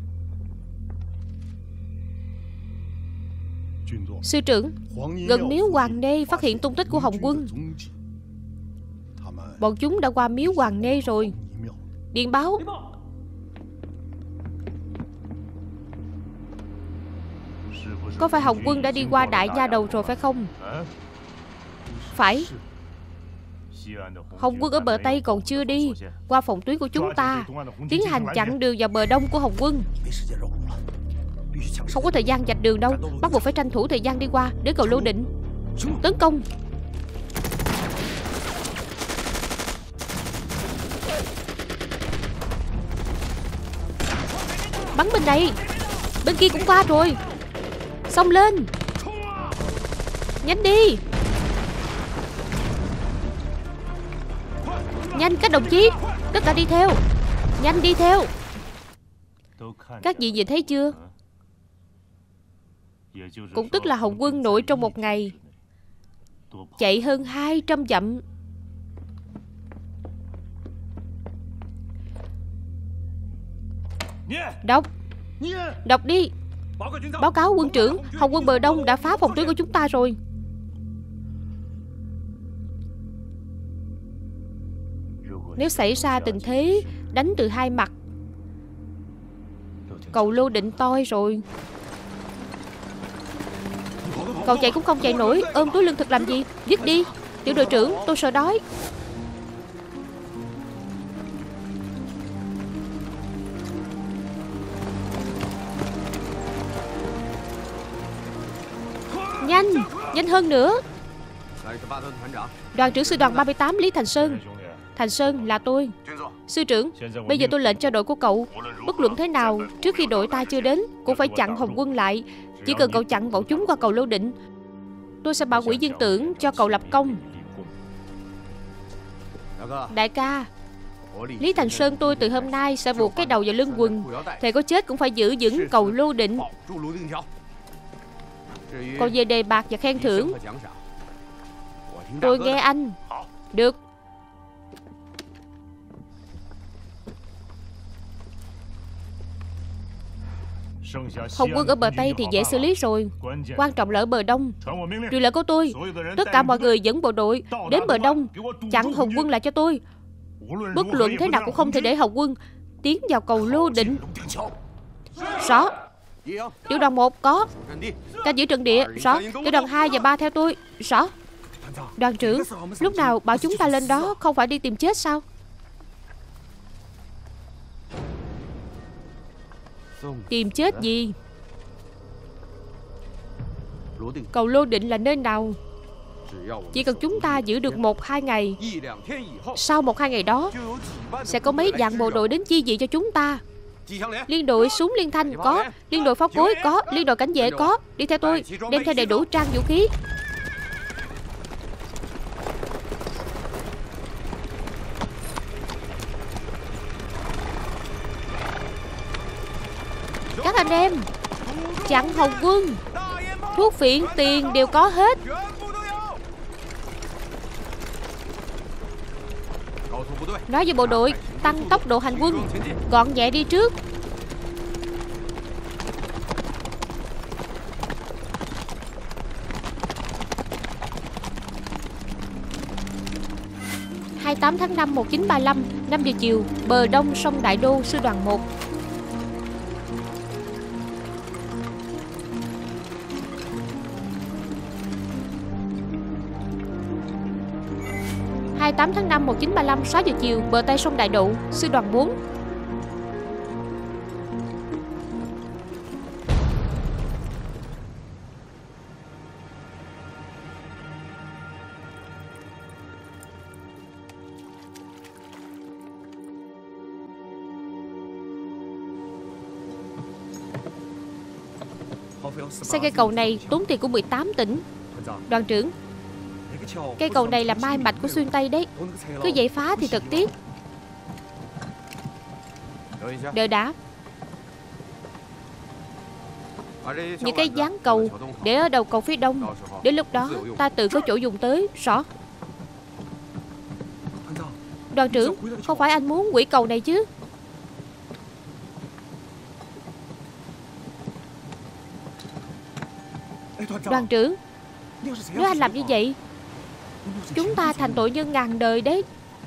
Sư trưởng, gần miếu Hoàng Nê phát hiện tung tích của Hồng Quân. Bọn chúng đã qua miếu Hoàng Nê rồi. Điện báo. Có phải Hồng Quân đã đi qua Đại Nha Đầu rồi phải không? Phải. Hồng Quân ở bờ Tây còn chưa đi, qua phòng tuyến của chúng ta, tiến hành chặn đường vào bờ Đông của Hồng Quân. Không có thời gian dạch đường đâu, bắt buộc phải tranh thủ thời gian đi qua đến cầu Lô Định. Tấn công. Bắn bên này. Bên kia cũng qua rồi. Xông lên. Nhanh đi. Nhanh các đồng chí, tất cả đi theo. Nhanh đi theo. Các vị nhìn thấy chưa? Cũng tức là Hồng Quân nội trong một ngày chạy hơn 200 dặm. Đọc. Đọc đi. Báo cáo quân trưởng, Hồng Quân bờ Đông đã phá phòng tuyến của chúng ta rồi. Nếu xảy ra tình thế đánh từ hai mặt, cầu Lô Định toi rồi. Cậu chạy cũng không chạy nổi, ôm túi lương thực làm gì? Dứt đi. Tiểu đội trưởng, tôi sợ đói. Nhanh, nhanh hơn nữa. Đoàn trưởng sư đoàn 38 Lý Thành Sơn. Thành Sơn là tôi. Sư trưởng, bây giờ tôi lệnh cho đội của cậu, bất luận thế nào, trước khi đội ta chưa đến, cũng phải chặn Hồng Quân lại. Chỉ cần cậu chặn bọn chúng qua cầu Lô Định, tôi sẽ bảo quỹ viên tưởng cho cậu lập công. Đại ca, Lý Thành Sơn tôi từ hôm nay sẽ buộc cái đầu vào lưng quần, thề có chết cũng phải giữ vững cầu Lô Định. Còn về đề bạc và khen thưởng, tôi nghe anh. Được. Hồng Quân ở bờ Tây thì dễ xử lý rồi, quan trọng là ở bờ Đông. Truyền lệnh của tôi, tất cả mọi người dẫn bộ đội đến bờ Đông, chặn Hồng Quân lại cho tôi. Bất luận thế nào cũng không thể để Hồng Quân tiến vào cầu Lô Định. Rõ. Tiểu đoàn 1 có. Canh giữ trận địa. Rõ. Tiểu đoàn 2 và 3 theo tôi. Rõ. Đoàn trưởng, lúc nào bảo chúng ta lên đó, không phải đi tìm chết sao? Tìm chết gì? Cầu Lô Định là nơi nào? Chỉ cần chúng ta giữ được 1-2 ngày, sau 1-2 ngày đó sẽ có mấy vạn bộ đội đến chi viện cho chúng ta. Liên đội súng liên thanh có, liên đội pháo cối có, liên đội cảnh vệ có. Đi theo tôi, đem theo đầy đủ trang vũ khí. Các anh em, chặn Hồng Quân. Thuốc phiện, tiền đều có hết. Nói với bộ đội tăng tốc độ hành quân, gọn nhẹ đi trước. ngày 28 tháng 5 1935, 5 giờ chiều, bờ Đông sông Đại Đô, sư đoàn 1. ngày 28 tháng 5 1935, 6 giờ chiều, bờ Tây sông Đại Độ, sư đoàn 4. Xây cây cầu này tốn tiền của 18 tỉnh. Đoàn trưởng, cây cầu này là mai mạch của xuyên Tây đấy. Cứ vậy phá thì thật tiếc. Đợi đã. Những cái dán cầu để ở đầu cầu phía đông, đến lúc đó ta tự có chỗ dùng tới. Rõ. Đoàn trưởng, không phải anh muốn quỹ cầu này chứ? Đoàn trưởng, nếu anh làm như vậy, chúng ta thành tội nhân ngàn đời đấy.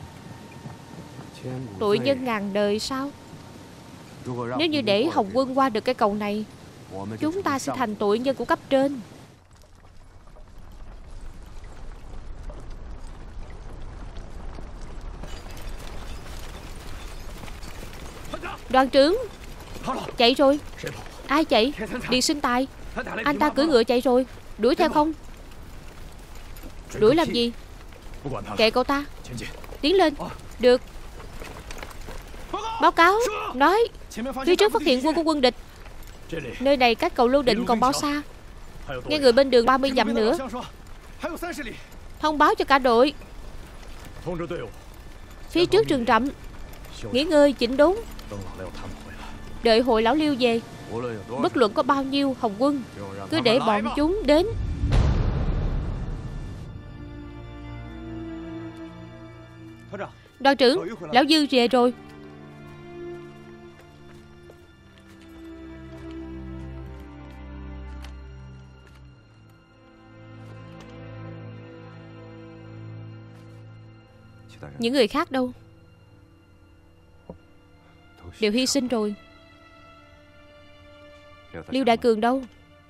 Tội nhân ngàn đời sao? Nếu như để Hồng Quân qua được cái cầu này, chúng ta sẽ thành tội nhân của cấp trên. Đoàn trưởng, chạy rồi. Ai chạy? Điền Sinh Tài. Anh ta cưỡi ngựa chạy rồi. Đuổi theo không? Đuổi làm gì? Kệ cậu ta. Tiến lên. Được. Báo cáo. Nói phía trước phát hiện quân của quân địch. Nơi này cách cầu Lưu Định còn bao xa? Nghe người bên đường 30 dặm nữa. Thông báo cho cả đội. Phía trước trường Rậm. Nghỉ ngơi chỉnh đốn. Đợi hội lão Liêu về. Bất luận có bao nhiêu Hồng Quân, cứ để bọn chúng đến. Đoàn trưởng, lão Dư về rồi. Những người khác đâu? Đều hy sinh rồi. Liêu Đại Cường đâu?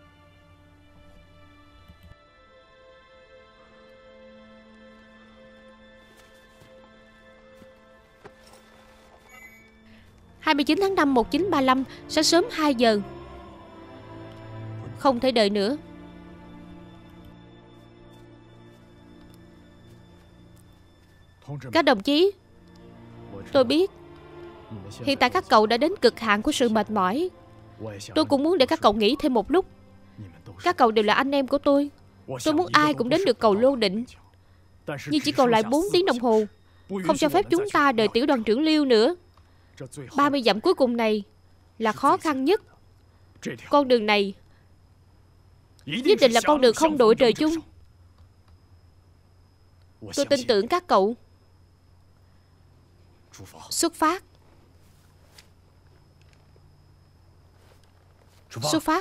Ngày 29 tháng 5 1935, sáng sớm 2 giờ. Không thể đợi nữa. Các đồng chí, tôi biết hiện tại các cậu đã đến cực hạn của sự mệt mỏi. Tôi cũng muốn để các cậu nghỉ thêm một lúc. Các cậu đều là anh em của tôi. Tôi muốn ai cũng đến được cầu Lô Định. Nhưng chỉ còn lại 4 tiếng đồng hồ. Không cho phép chúng ta đợi tiểu đoàn trưởng Liêu nữa. 30 dặm cuối cùng này là khó khăn nhất. Con đường này nhất định là con đường không đội trời chung. Tôi tin tưởng các cậu. Xuất phát. Xuất phát.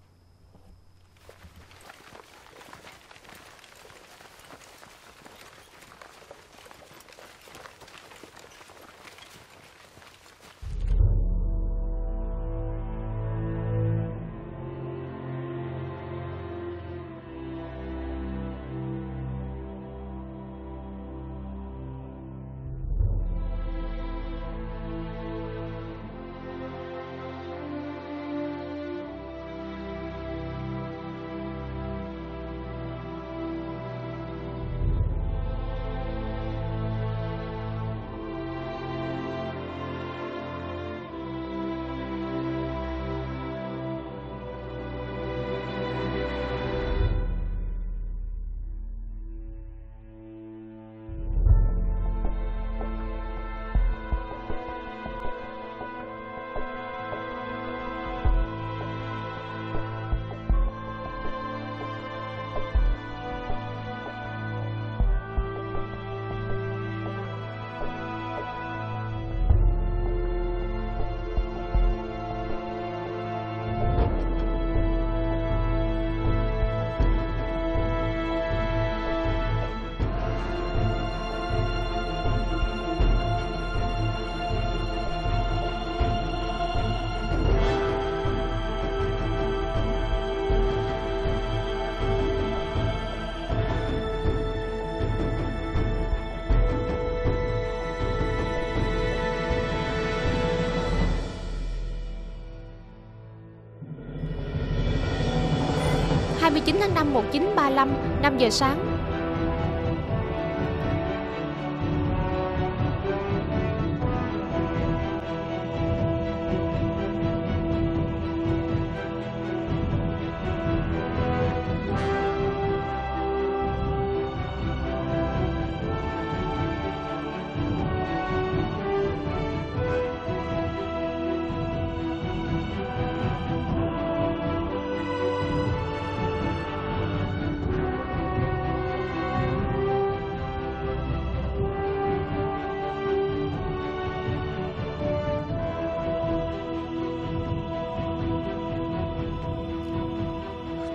Ngày 29 tháng 5 1935, 5 giờ sáng.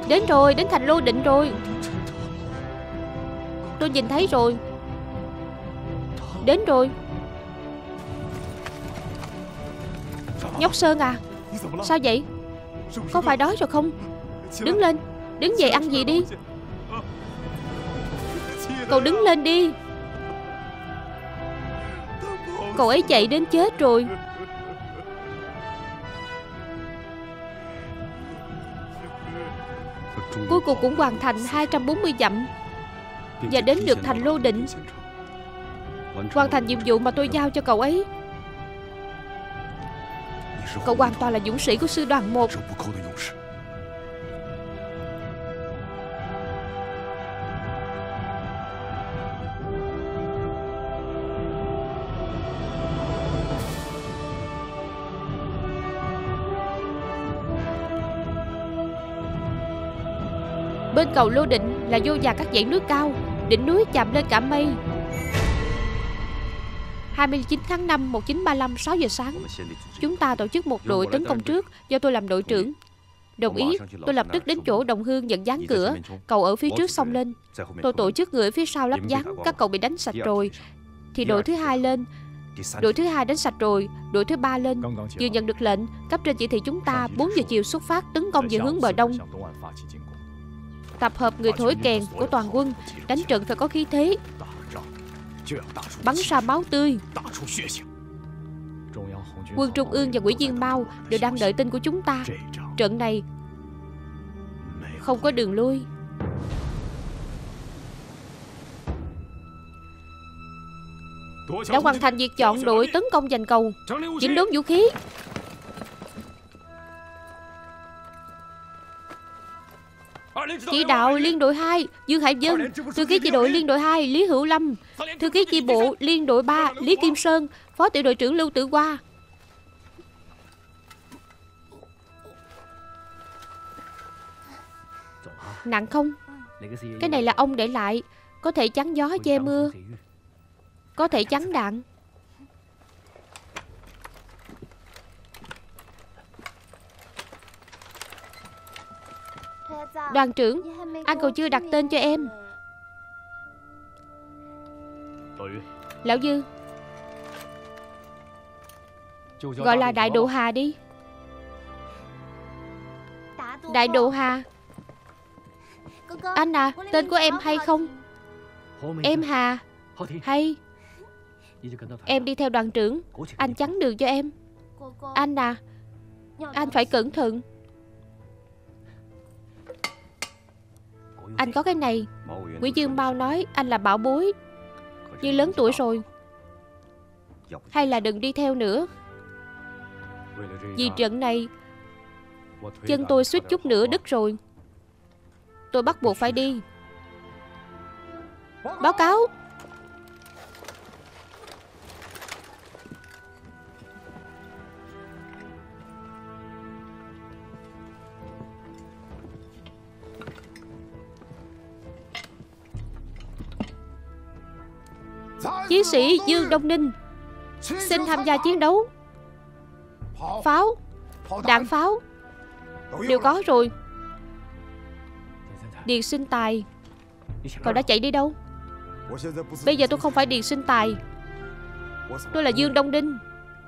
Đến rồi, đến thành Lô Định rồi. Tôi nhìn thấy rồi. Đến rồi. Nhóc Sơn à, sao vậy? Có phải đói rồi không? Đứng lên, đứng dậy ăn gì đi. Cậu đứng lên đi. Cậu ấy chạy đến chết rồi. Cuối cùng cũng hoàn thành 240 dặm và đến được thành Lô Định, hoàn thành nhiệm vụ mà tôi giao cho cậu ấy. Cậu hoàn toàn là dũng sĩ của sư đoàn 1. Bên cầu Lô Định là vô vàn các dãy núi cao, đỉnh núi chạm lên cả mây. 29 tháng 5 1935, 6 giờ sáng, chúng ta tổ chức một đội tấn công trước do tôi làm đội trưởng. Đồng ý, tôi lập tức đến chỗ đồng hương nhận dán cửa. Cậu ở phía trước xông lên. Tôi tổ chức người ở phía sau lắp dán. Các cậu bị đánh sạch rồi thì đội thứ hai lên. Đội thứ hai đánh sạch rồi, đội thứ ba lên. Vừa nhận được lệnh, cấp trên chỉ thị chúng ta 4 giờ chiều xuất phát tấn công về hướng bờ đông. Tập hợp người thổi kèn của toàn quân, đánh trận phải có khí thế, bắn ra máu tươi. Quân Trung ương và Ủy viên Mao đều đang đợi tin của chúng ta. Trận này không có đường lui. Đã hoàn thành việc chọn đội tấn công giành cầu, chỉnh đốn vũ khí. Chỉ đạo liên đội 2 Dương Hải Dân, thư ký chi đội liên đội 2 Lý Hữu Lâm, thư ký chi bộ liên đội 3 Lý Kim Sơn, phó tiểu đội trưởng Lưu Tử Hoa. Nặng không? Cái này là ông để lại, có thể chắn gió che mưa, có thể chắn đạn. Đoàn trưởng, anh còn chưa đặt tên cho em. Lão Dư, gọi là Đại Độ Hà đi. Đại Độ Hà. Anh à, tên của em hay không? Em Hà. Hay. Em đi theo đoàn trưởng, anh chắn đường cho em. Anh à, anh phải cẩn thận. Anh có cái này. Nguyễn Dương Mao nói anh là bảo bối, nhưng lớn tuổi rồi. Hay là đừng đi theo nữa. Vì trận này chân tôi suýt chút nữa đứt rồi. Tôi bắt buộc phải đi. Báo cáo. Chiến sĩ Dương Đông Ninh xin tham gia chiến đấu. Pháo, đạn pháo đều có rồi. Điền Sinh Tài, cậu đã chạy đi đâu? Bây giờ tôi không phải Điền Sinh Tài, tôi là Dương Đông Ninh.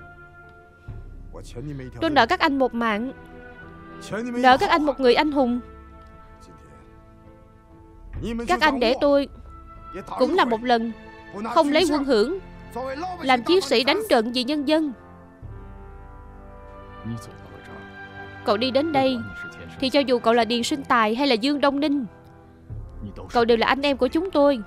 Tôi nợ các anh một mạng, nợ các anh một người anh hùng. Các anh để tôi cũng là một lần không lấy quân hưởng, làm chiến sĩ đánh trận vì nhân dân. Cậu đi đến đây thì cho dù cậu là Điền Sinh Tài hay là Dương Đông Ninh, cậu đều là anh em của chúng tôi.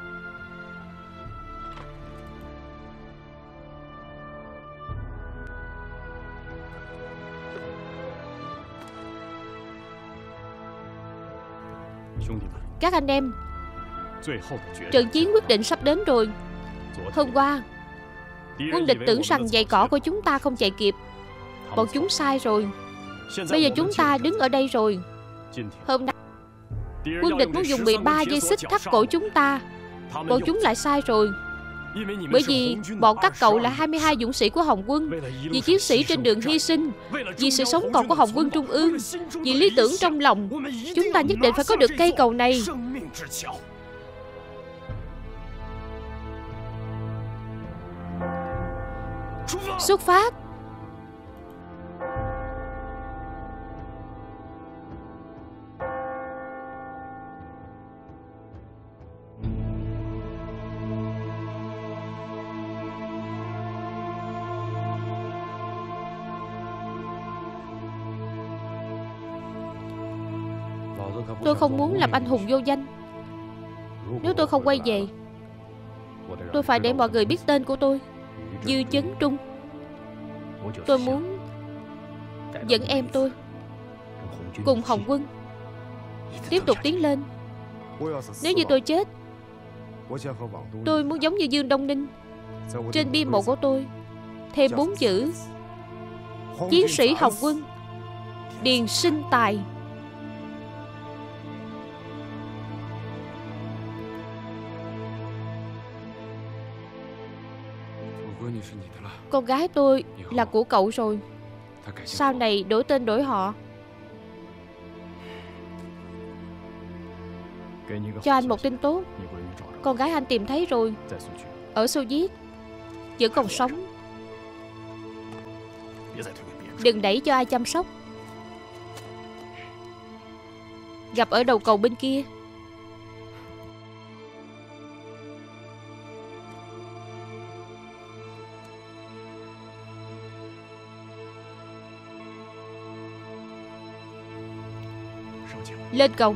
Các anh em, trận chiến quyết định sắp đến rồi. Hôm qua quân địch tưởng rằng giày cỏ của chúng ta không chạy kịp. Bọn chúng sai rồi. Bây giờ chúng ta đứng ở đây rồi. Hôm nay quân địch muốn dùng 13 dây xích thắt cổ chúng ta. Bọn chúng lại sai rồi. Bởi vì bọn các cậu là 22 dũng sĩ của Hồng quân, vì chiến sĩ trên đường hy sinh, vì sự sống còn của Hồng quân Trung ương, vì lý tưởng trong lòng, chúng ta nhất định phải có được cây cầu này. Xuất phát. Tôi không muốn làm anh hùng vô danh. Nếu tôi không quay về, tôi phải để mọi người biết tên của tôi, Dư Chấn Trung. Tôi muốn dẫn em tôi cùng Hồng quân tiếp tục tiến lên. Nếu như tôi chết, tôi muốn giống như Dương Đông Ninh, trên bia mộ của tôi thêm 4 chữ: chiến sĩ Hồng quân Điền Sinh Tài. Con gái tôi là của cậu rồi, sau này đổi tên đổi họ. Cho anh một tin tốt, con gái anh tìm thấy rồi, ở Xô Viết, vẫn còn sống. Đừng đẩy cho ai chăm sóc. Gặp ở đầu cầu bên kia. Lên cầu.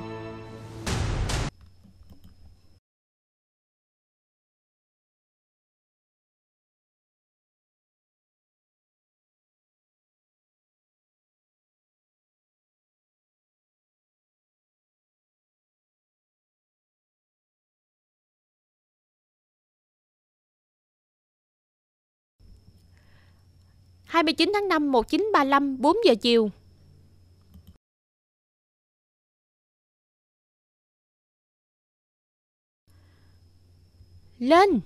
Hai mươi 9 tháng 5 1935, 4 giờ chiều. Lên.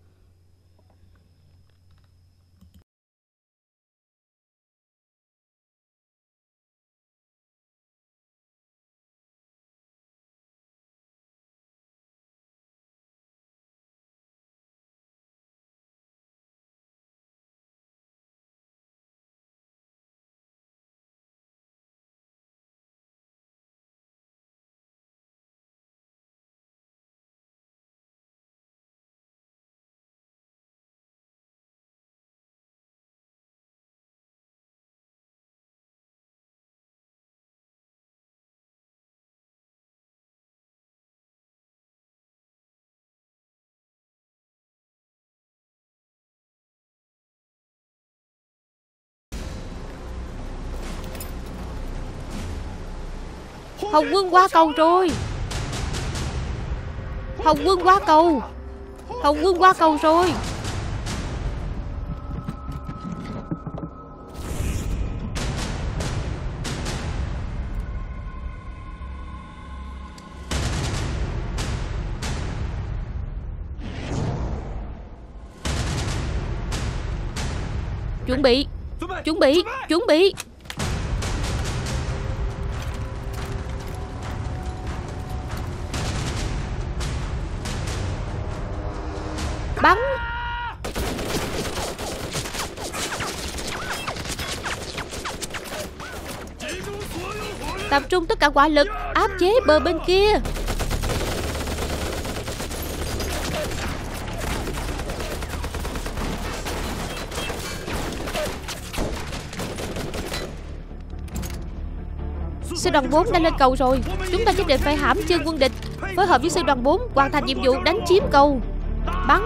Hồng quân qua cầu rồi. Hồng quân qua cầu. Hồng quân qua cầu rồi. Chuẩn bị. Chuẩn bị. Chuẩn bị. Bắn. Tập trung tất cả hỏa lực áp chế bờ bên kia. Sư đoàn 4 đã lên cầu rồi. Chúng ta nhất định phải hãm chân quân địch, phối hợp với sư đoàn 4 hoàn thành nhiệm vụ đánh chiếm cầu. Bắn.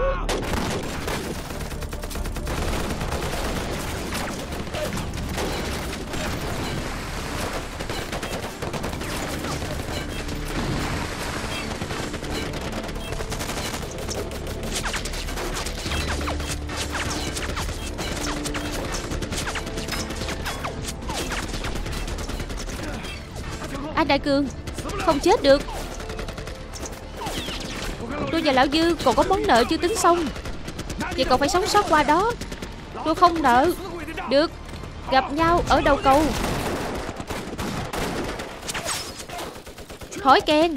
Anh Đại Cường, không chết được. Tôi và Lão Dư còn có món nợ chưa tính xong. Vậy cậu phải sống sót qua đó. Tôi không nợ. Được, gặp nhau ở đầu cầu. Hỏi kèn.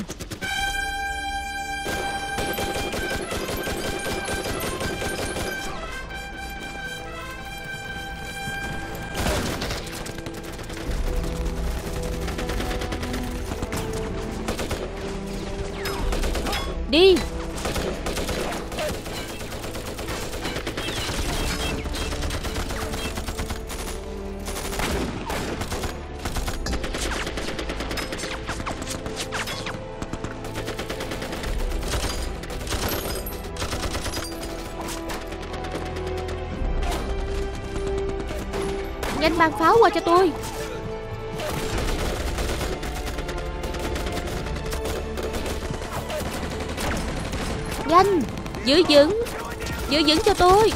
Đi. Nhanh mang pháo qua cho tôi. Nhanh, giữ vững cho tôi.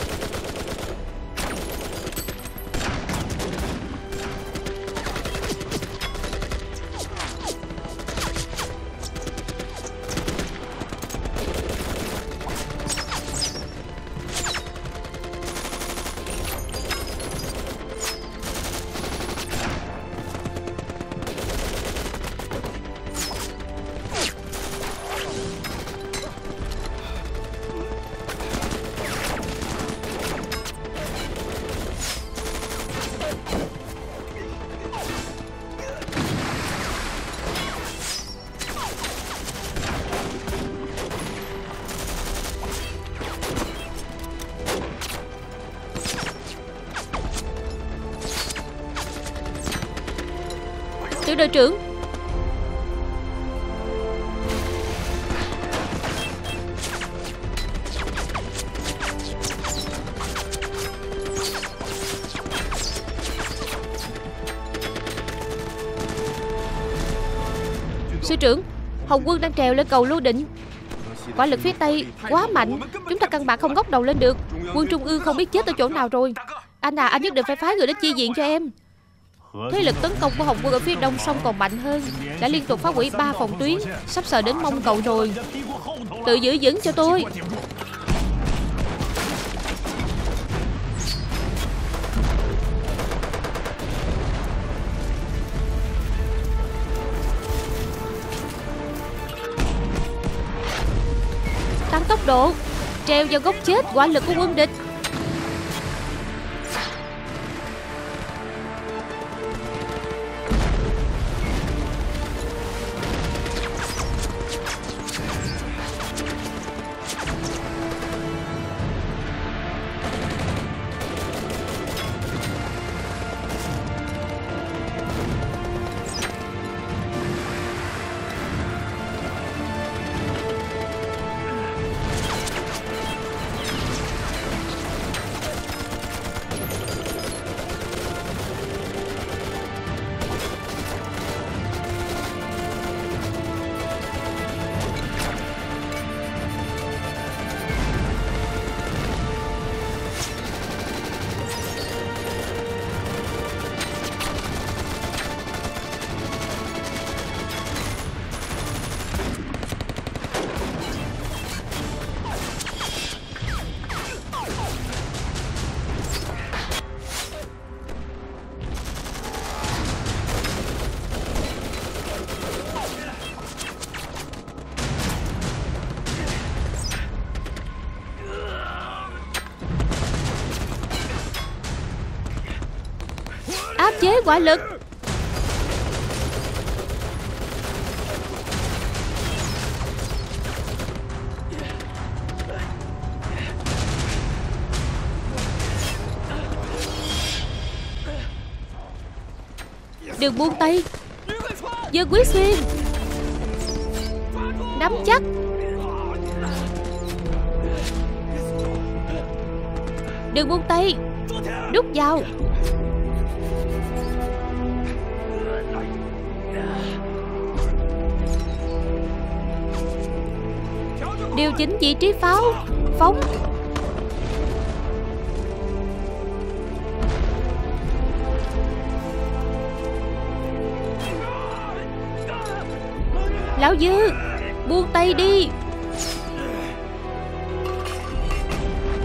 Tiểu đội trưởng. Sư trưởng, Hồng quân đang trèo lên cầu Lô Định. Hỏa lực phía Tây quá mạnh, chúng ta căn bản không ngóc đầu lên được. Quân Trung ương không biết chết ở chỗ nào rồi. Anh à, anh nhất định phải phái người đến chi viện cho em. Thế lực tấn công của Hồng quân ở phía đông sông còn mạnh hơn, đã liên tục phá hủy 3 phòng tuyến, sắp sờ đến mông cầu rồi. Tự giữ vững cho tôi. Tăng tốc độ, treo vào góc chết hỏa lực của quân địch. Áp chế hỏa lực. Đừng buông tay. Dương Quý Xuyên, nắm chắc. Đừng buông tay. Đút vào. Điều chỉnh vị trí pháo. Phóng. Lão Dư, buông tay đi.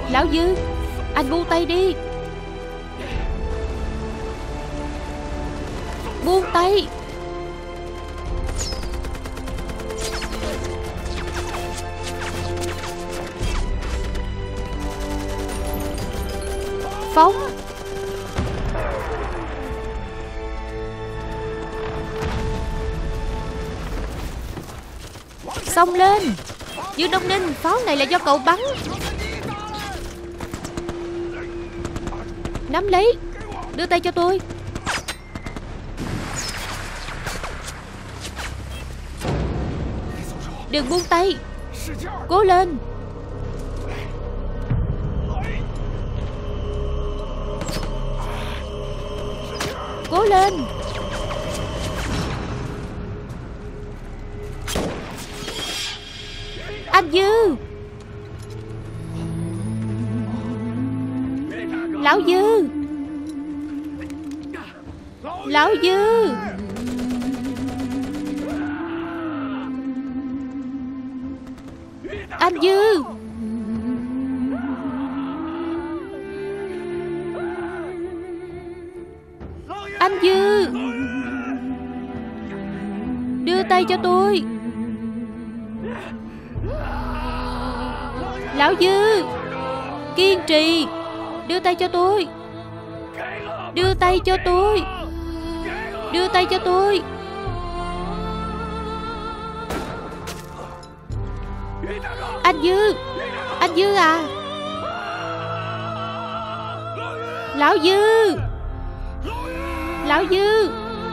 Lão Dư, anh buông tay đi. Buông tay. Phóng. Xông lên. Dương Đông Ninh, pháo này là do cậu bắn. Nắm lấy. Đưa tay cho tôi. Đừng buông tay. Cố lên. Cố lên. Anh Dư. Lão Dư. Lão Dư. Anh Dư. Anh Dư. Đưa tay cho tôi. Lão Dư. Kiên trì. Đưa tay cho tôi. Đưa tay cho tôi. Đưa tay cho tôi. Anh Dư. Anh Dư à. Lão Dư. Lão Dư.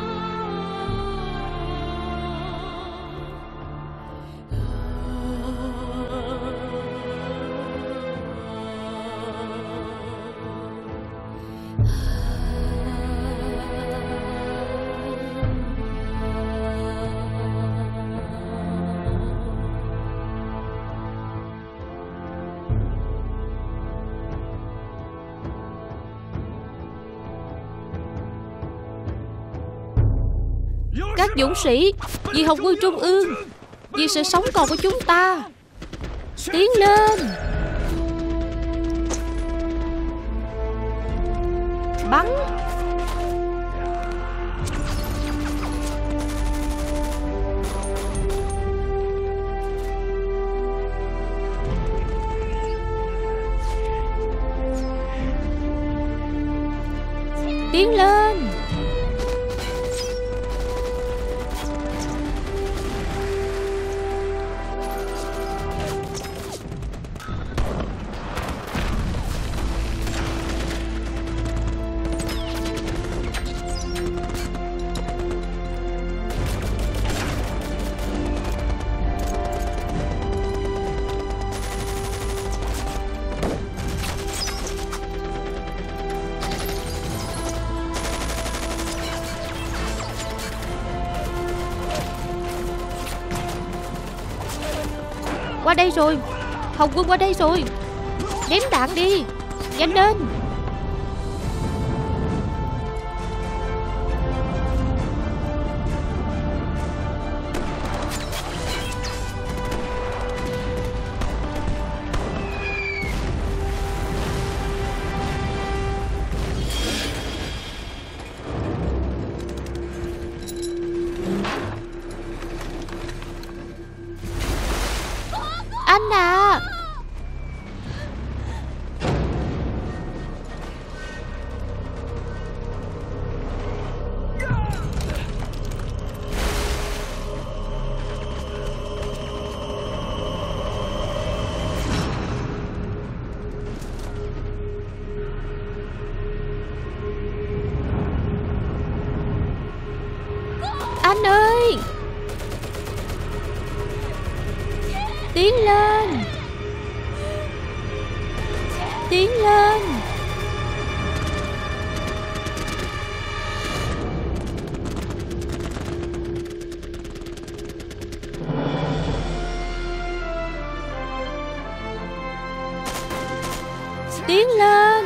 Các dũng sĩ, vì Hồng Quân Trung ương, vì sự sống còn của chúng ta, tiến lên. Bắn. Tiến lên. Qua đây rồi. Hồng Quân qua đây rồi. Ném đạn đi. Nhanh lên. Anh à. Anh ơi. Tiến lên. Tiến lên. Tiến lên.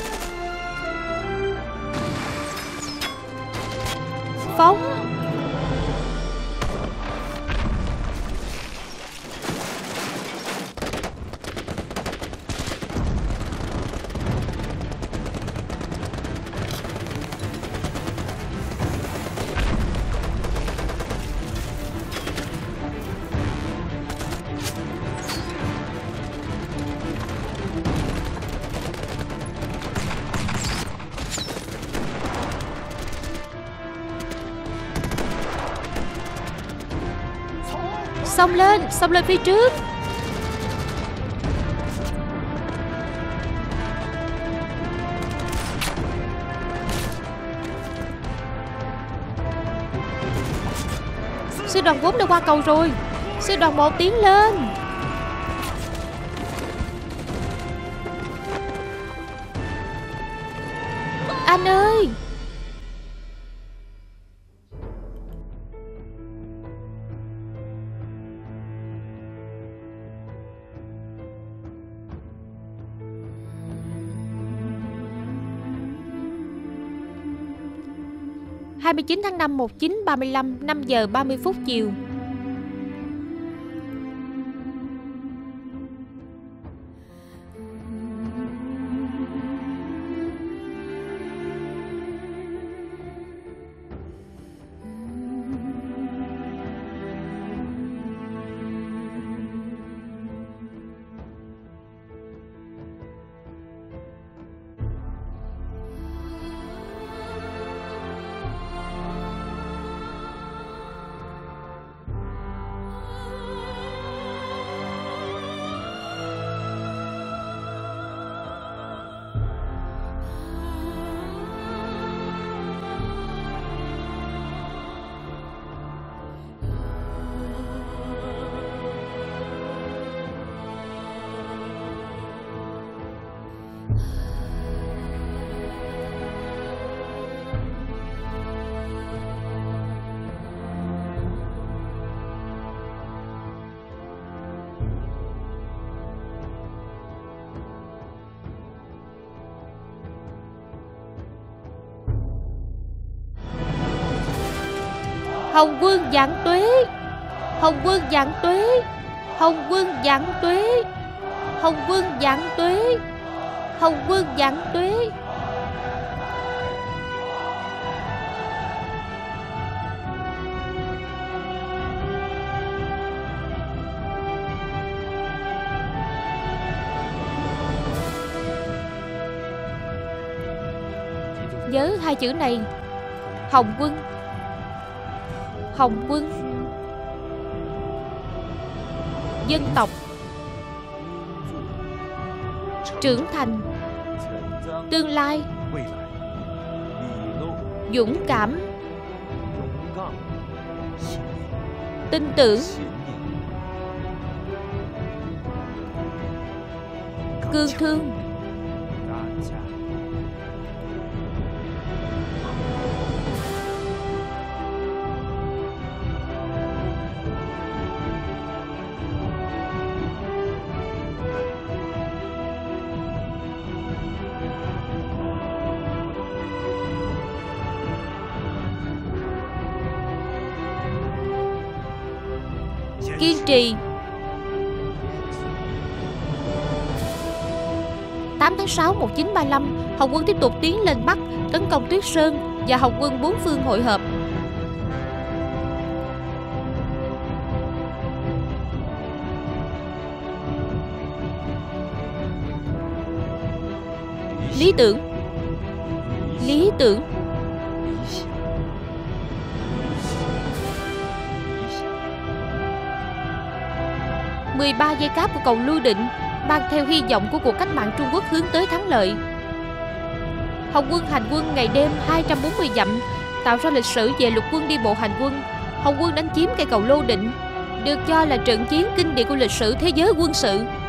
Phóng. xông lên phía trước. Sư đoàn 4 đã qua cầu rồi. Sư đoàn 1 tiến lên. Anh ơi! Ngày 29 tháng 5 1935, 5 giờ 30 phút chiều. Hồng Quân vạn tuế! Hồng Quân vạn tuế! Hồng Quân vạn tuế! Hồng Quân vạn tuế! Hồng Quân vạn tuế! Nhớ hai chữ này. Hồng Quân. Hồng Quân. Dân tộc. Trưởng thành. Tương lai. Dũng cảm. Tin tưởng. Cương thương. Kiên trì. 8 tháng 6 1935, Hồng Quân tiếp tục tiến lên Bắc, tấn công Tuyết Sơn và Hồng Quân bốn phương hội hợp. Lý tưởng. Lý tưởng. 13 dây cáp của cầu Lưu Định mang theo hy vọng của cuộc cách mạng Trung Quốc hướng tới thắng lợi. Hồng Quân hành quân ngày đêm 240 dặm, tạo ra lịch sử về lục quân đi bộ hành quân. Hồng Quân đánh chiếm cây cầu Lô Định, được cho là trận chiến kinh điển của lịch sử thế giới quân sự.